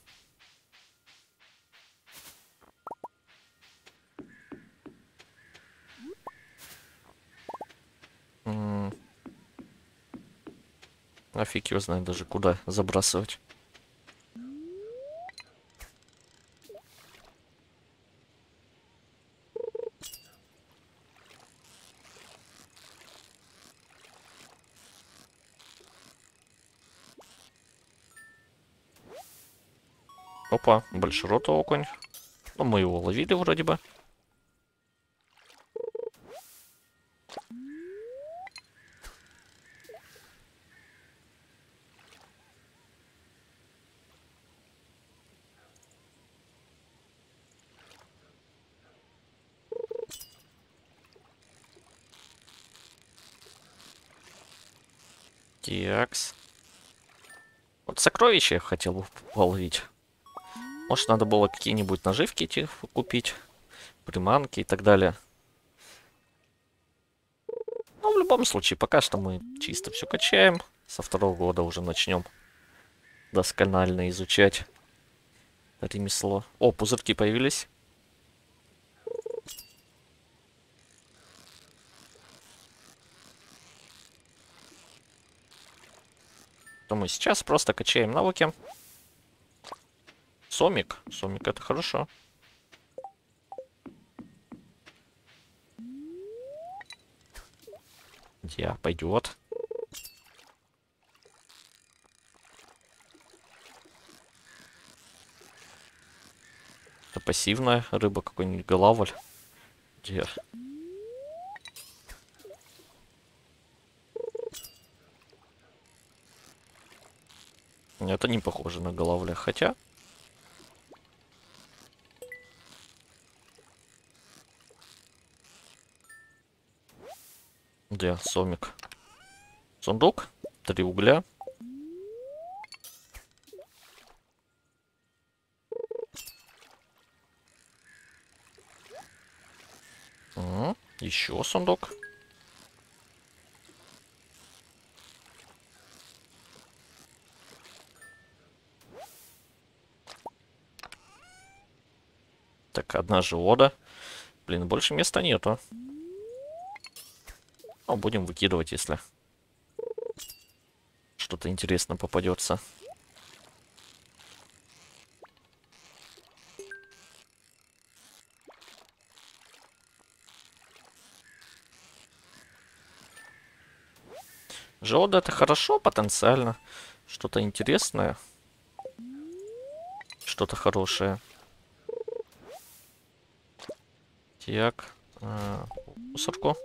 М, А фиг его знает даже куда забрасывать. Опа, большеротый окунь. Ну, мы его ловили вроде бы. Текс. Вот сокровища я хотел бы половить. Может, надо было какие-нибудь наживки эти купить, приманки и так далее. Но в любом случае, пока что мы чисто все качаем. Со второго года уже начнем досконально изучать ремесло. О, пузырьки появились. То мы сейчас просто качаем навыки. Сомик. Сомик это хорошо. Я пойдет. Это пассивная рыба, какой-нибудь голавль. Где? Это не похоже на голавля, хотя... Где? Сомик. Сундук. Три угля. Угу. Еще сундук. Так, одна желода. Блин, больше места нету. Ну, будем выкидывать, если что-то интересное попадется. Желода это хорошо, потенциально. Что-то интересное. Что-то хорошее. Так. А, мусорку.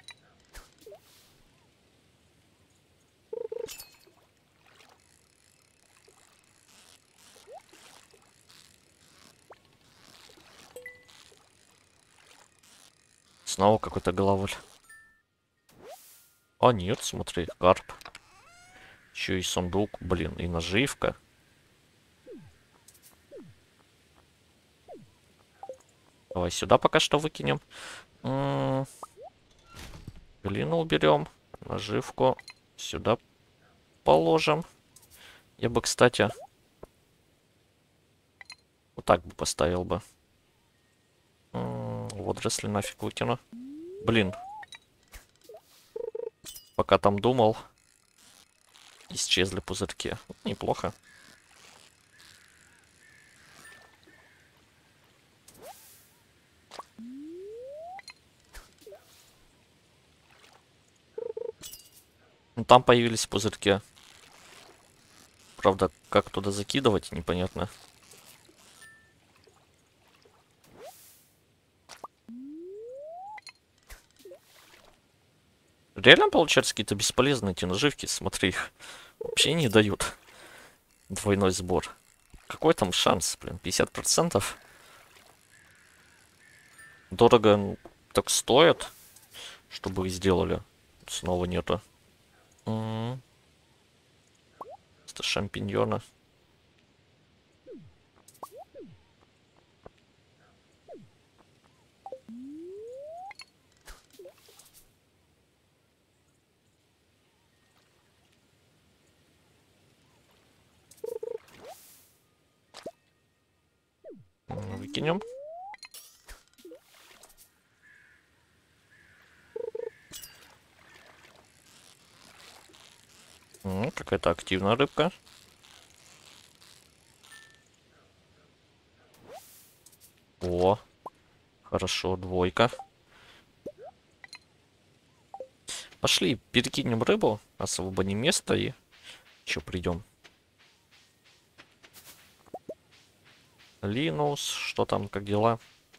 Снова какой-то голавль. А нет, смотри, карп. Еще и сундук, блин, и наживка. Давай сюда пока что выкинем. М-м-м. Глину уберем. Наживку сюда положим. Я бы, кстати, вот так бы поставил бы. М-м, водоросли нафиг выкину. Блин. Пока там думал, исчезли пузырьки. Неплохо. Ну, там появились пузырьки. Правда, как туда закидывать, непонятно. Реально получается какие-то бесполезные эти наживки. Смотри, их вообще не дают. Двойной сбор. Какой там шанс, блин, пятьдесят процентов. Дорого так стоит, чтобы их сделали. Снова нету. М-м-м. Это шампиньоны. Выкинем. Какая-то активная рыбка. О, хорошо, двойка. Пошли, перекинем рыбу, освободим место и еще придем. Линус, что там, как дела?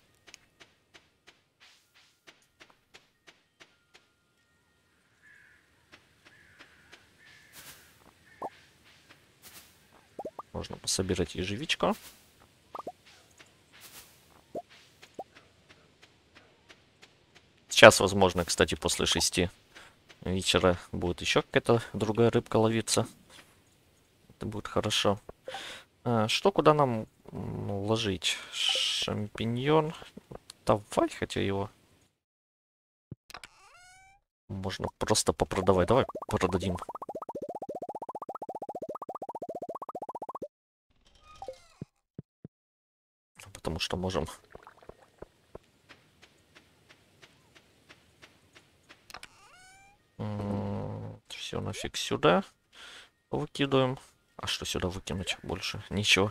Можно пособирать ежевичку. Сейчас, возможно, кстати, после шести вечера будет еще какая-то другая рыбка ловиться. Это будет хорошо. А, что куда нам ложить? Шампиньон. Давай, хотя его можно просто попродавать. Давай продадим. Потому что можем. Все нафиг сюда выкидываем. А что сюда выкинуть? Больше ничего.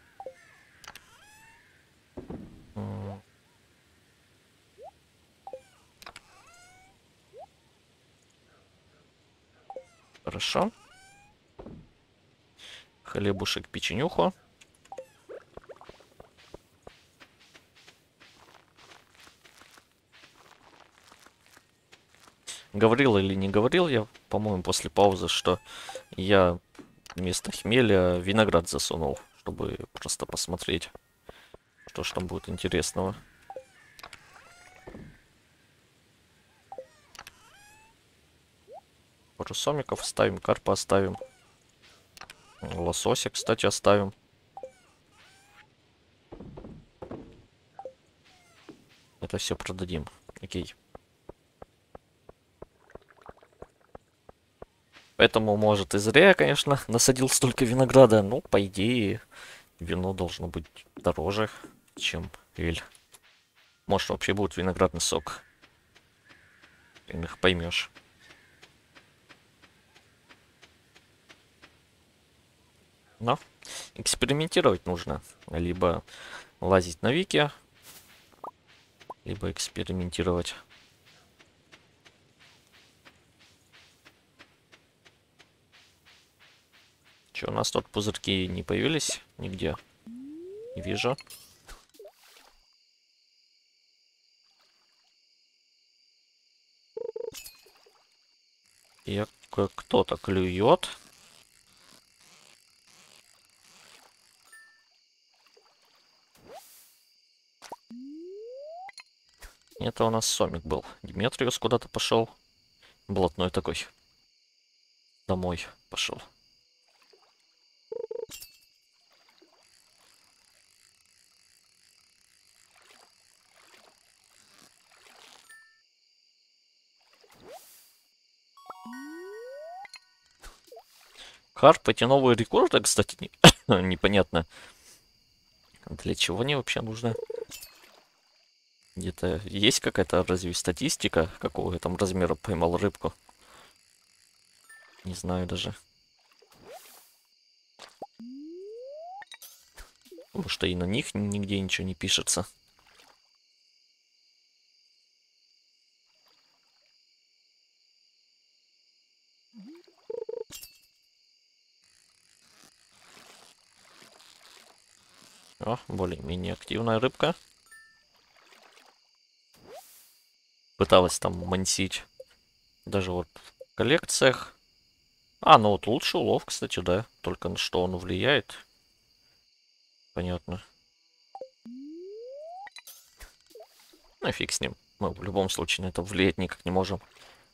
Хорошо. Хлебушек, печенюху. Говорил или не говорил я, по-моему, после паузы, что я вместо хмеля виноград засунул, чтобы просто посмотреть, что ж там будет интересного. Пару сомиков оставим, карпа оставим. Лосося, кстати, оставим. Это все продадим. Окей. Поэтому, может, и зря я, конечно, насадил столько винограда. Ну, по идее, вино должно быть дороже, чем эль. Может, вообще будет виноградный сок. Ты их поймешь. Но экспериментировать нужно. Либо лазить на вики, либо экспериментировать. Че, у нас тут пузырьки не появились нигде? Не вижу. И кто-то клюет. Это у нас сомик был. Диметриус куда-то пошел. Блатной такой. Домой пошел. Карп, эти новые рекорды, кстати, не... непонятно. Для чего они вообще нужны? Где-то есть какая-то разве статистика, какого я там размера поймал рыбку? Не знаю даже. Потому что и на них нигде ничего не пишется. О, более-менее активная рыбка. Пыталась там мансить. Даже вот в коллекциях. А, ну вот лучший улов, кстати, да. Только на что он влияет. Понятно. Ну и фиг с ним. Мы в любом случае на это влиять никак не можем.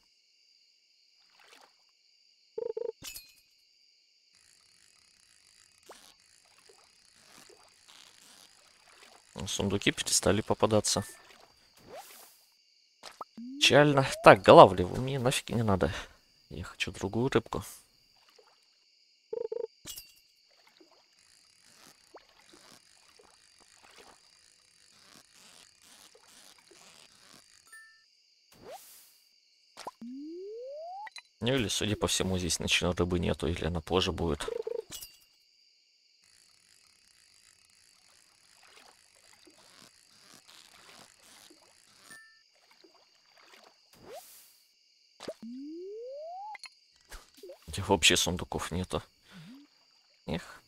Сундуки перестали попадаться. Печально. Так, голавлеву мне нафиг не надо. Я хочу другую рыбку. Ну или, судя по всему, здесь ночной рыбы нету, или она позже будет. Этих вообще сундуков нету. Эх.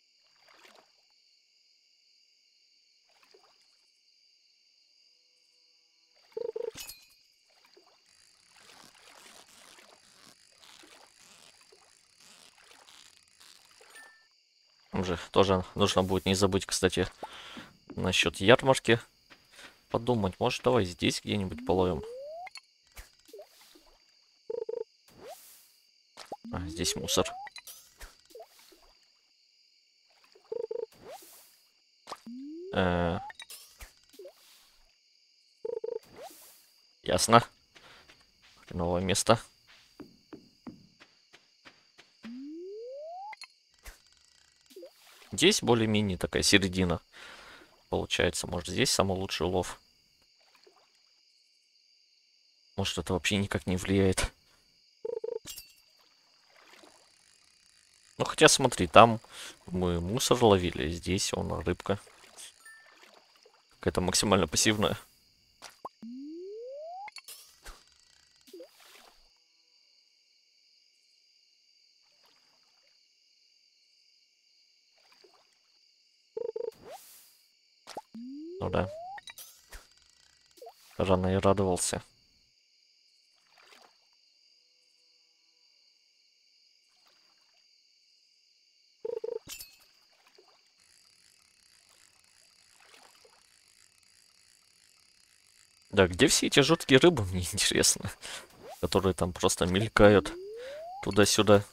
Уже тоже нужно будет не забыть, кстати, насчет ярмарки подумать. Может, давай здесь где-нибудь половим. здесь мусор. Э, ясно. Новое место. Здесь более-менее такая середина. Получается, может, здесь самый лучший улов. Может, это вообще никак не влияет. Ну, хотя, смотри, там мы мусор ловили, здесь он рыбка. Какая-то максимально пассивная. Ну да. Рано я радовался. Да, где все эти жуткие рыбы, мне интересно. Которые там просто мелькают туда-сюда.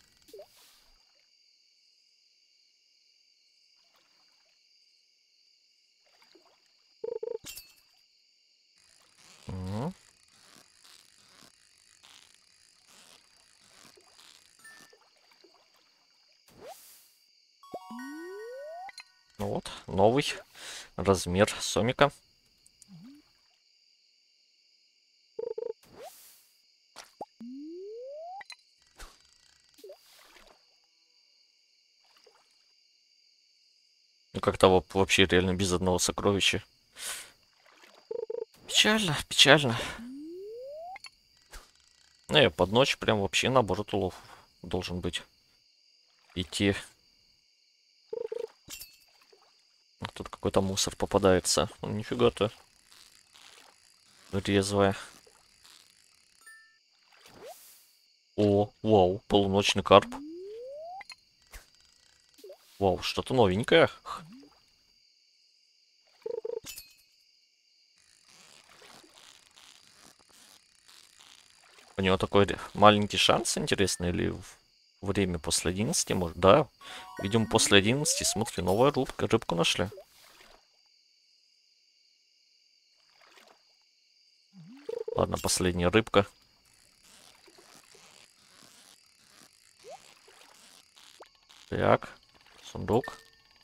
Угу. Ну вот, новый размер сомика. Ну как-то вот вообще реально без одного сокровища. Печально, печально. Ну и под ночь прям вообще наоборот улов должен быть. Идти. Тут какой-то мусор попадается. Ну, нифига ты. Резвая. О, вау, полуночный карп. Вау, что-то новенькое. У него такой маленький шанс, интересно, или время после одиннадцати, может, да. Видимо, после одиннадцати, смотри, новая рыбка, рыбку нашли. Ладно, последняя рыбка. Так, сундук.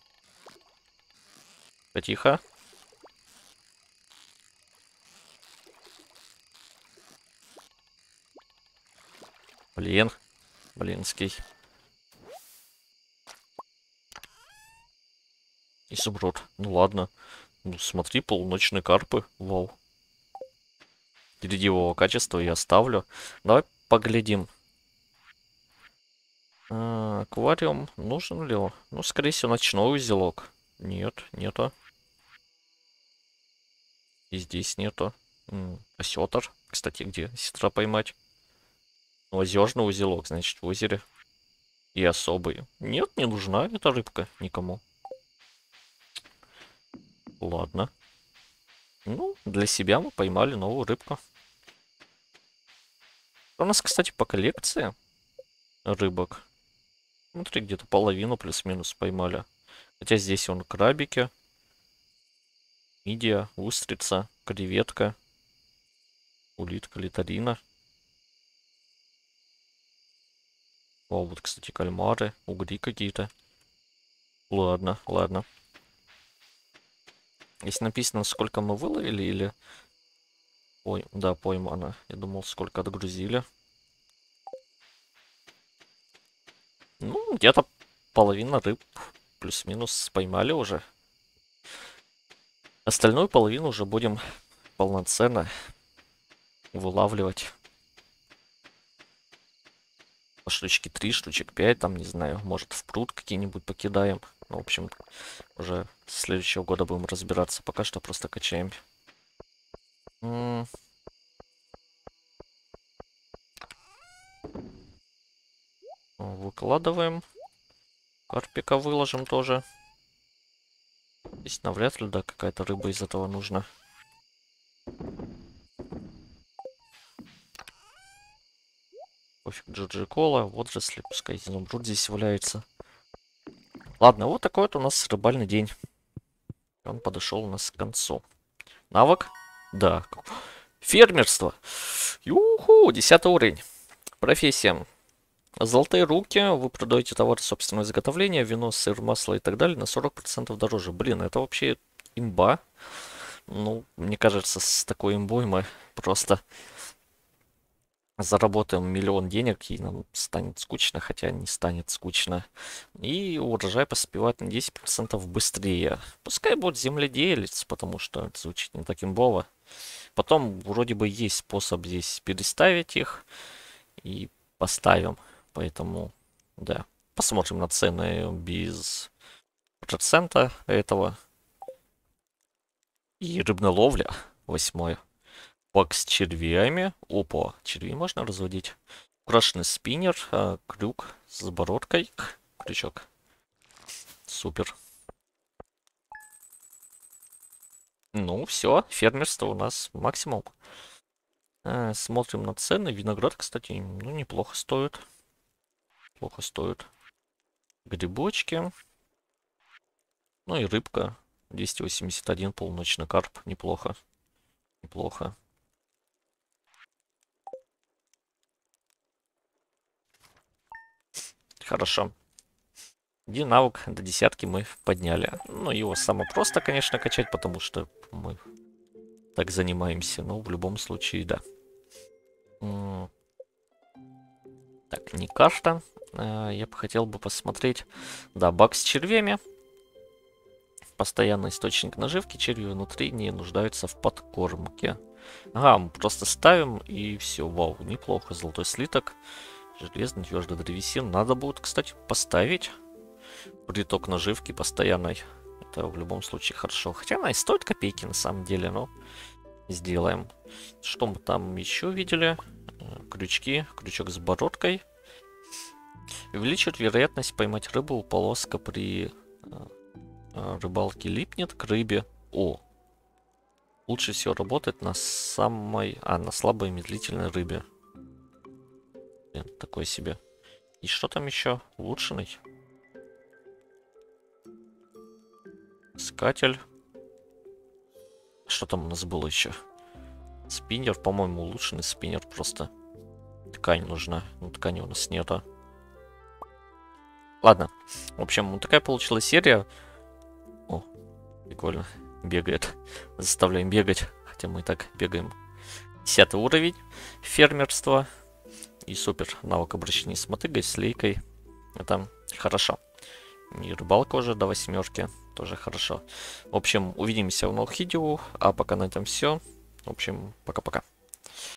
Тихо. Блин, блинский. Изумруд. Ну ладно. Ну смотри, полуночные карпы. Вау. Среднего качества я оставлю. Давай поглядим. А, аквариум. Нужен ли он? Ну, скорее всего, ночной узелок. Нет, нету. И здесь нету. М, осетр. Кстати, где сестра поймать? Ну, озерный узелок, значит, в озере. И особый. Нет, не нужна эта рыбка никому. Ладно. Ну, для себя мы поймали новую рыбку. У нас, кстати, по коллекции рыбок. Смотри, где-то половину плюс-минус поймали. Хотя здесь он крабики, мидия, устрица, креветка, улитка, литарина. О, вот, кстати, кальмары, угри какие-то. Ладно, ладно. Здесь написано, сколько мы выловили, или... Ой, да, поймано. Я думал, сколько отгрузили. Ну, где-то половина рыб плюс-минус поймали уже. Остальную половину уже будем полноценно вылавливать. Штучки три, штучек пять, там, не знаю, может в пруд какие-нибудь покидаем. Ну, в общем, уже с следующего года будем разбираться. Пока что просто качаем. М. Выкладываем. Карпика выложим тоже. Здесь навряд ли, да, какая-то рыба из этого нужна. Пофиг, Джорджи Кола, водоросли, пускай изумруд здесь валяется. Ладно, вот такой вот у нас рыбальный день. Он подошел у нас к концу. Навык? Да. Фермерство. Юху, десятый уровень. Профессия. Золотые руки. Вы продаете товары собственного изготовления, вино, сыр, масло и так далее на сорок процентов дороже. Блин, это вообще имба. Ну, мне кажется, с такой имбой мы просто заработаем миллион денег, и нам станет скучно, хотя не станет скучно. И урожай поспевает на десять процентов быстрее. Пускай будет земледелец, потому что это звучит не так имбово. Потом вроде бы есть способ здесь переставить их. И поставим. Поэтому, да. Посмотрим на цены без процента этого. И рыбная ловля. Восьмое. Пак с червями. Опа, черви можно разводить. Украшенный спиннер. А, крюк с обороткой. Крючок. Супер. Ну, все. Фермерство у нас максимум. А, смотрим на цены. Виноград, кстати, ну, неплохо стоит. Плохо стоит. Грибочки. Ну и рыбка. двести восемьдесят один полуночный карп. Неплохо. Неплохо. Хорошо. Один навык до десятки мы подняли. Ну, его самое просто, конечно, качать, потому что мы так занимаемся. Но в любом случае, да. Так, не карта. Я бы хотел бы посмотреть. Да, бак с червями. Постоянный источник наживки. Черви внутри не нуждаются в подкормке. Ага, мы просто ставим и все. Вау, неплохо. Золотой слиток. Железный, твердый древесин. Надо будет, кстати, поставить приток наживки постоянной. Это в любом случае хорошо. Хотя она и стоит копейки на самом деле, но сделаем. Что мы там еще видели? Крючки. Крючок с бородкой. Увеличивает вероятность поймать рыбу. Полоска при рыбалке липнет к рыбе. О! Лучше всего работает на самой... А, на слабой медлительной рыбе. Блин, такой себе. И что там еще? Улучшенный. Искатель. Что там у нас было еще? Спиннер, по-моему, улучшенный спиннер. Просто ткань нужна. Но ткани у нас нету. Ладно. В общем, вот такая получилась серия. О, прикольно. Бегает. Заставляем бегать. Хотя мы и так бегаем. Десятый уровень фермерства. И супер. Навык обращения с мотыгой, с лейкой. Это хорошо. И рыбалка уже до восьмерки. Тоже хорошо. В общем, увидимся в новых видео. А пока на этом все. В общем, пока-пока.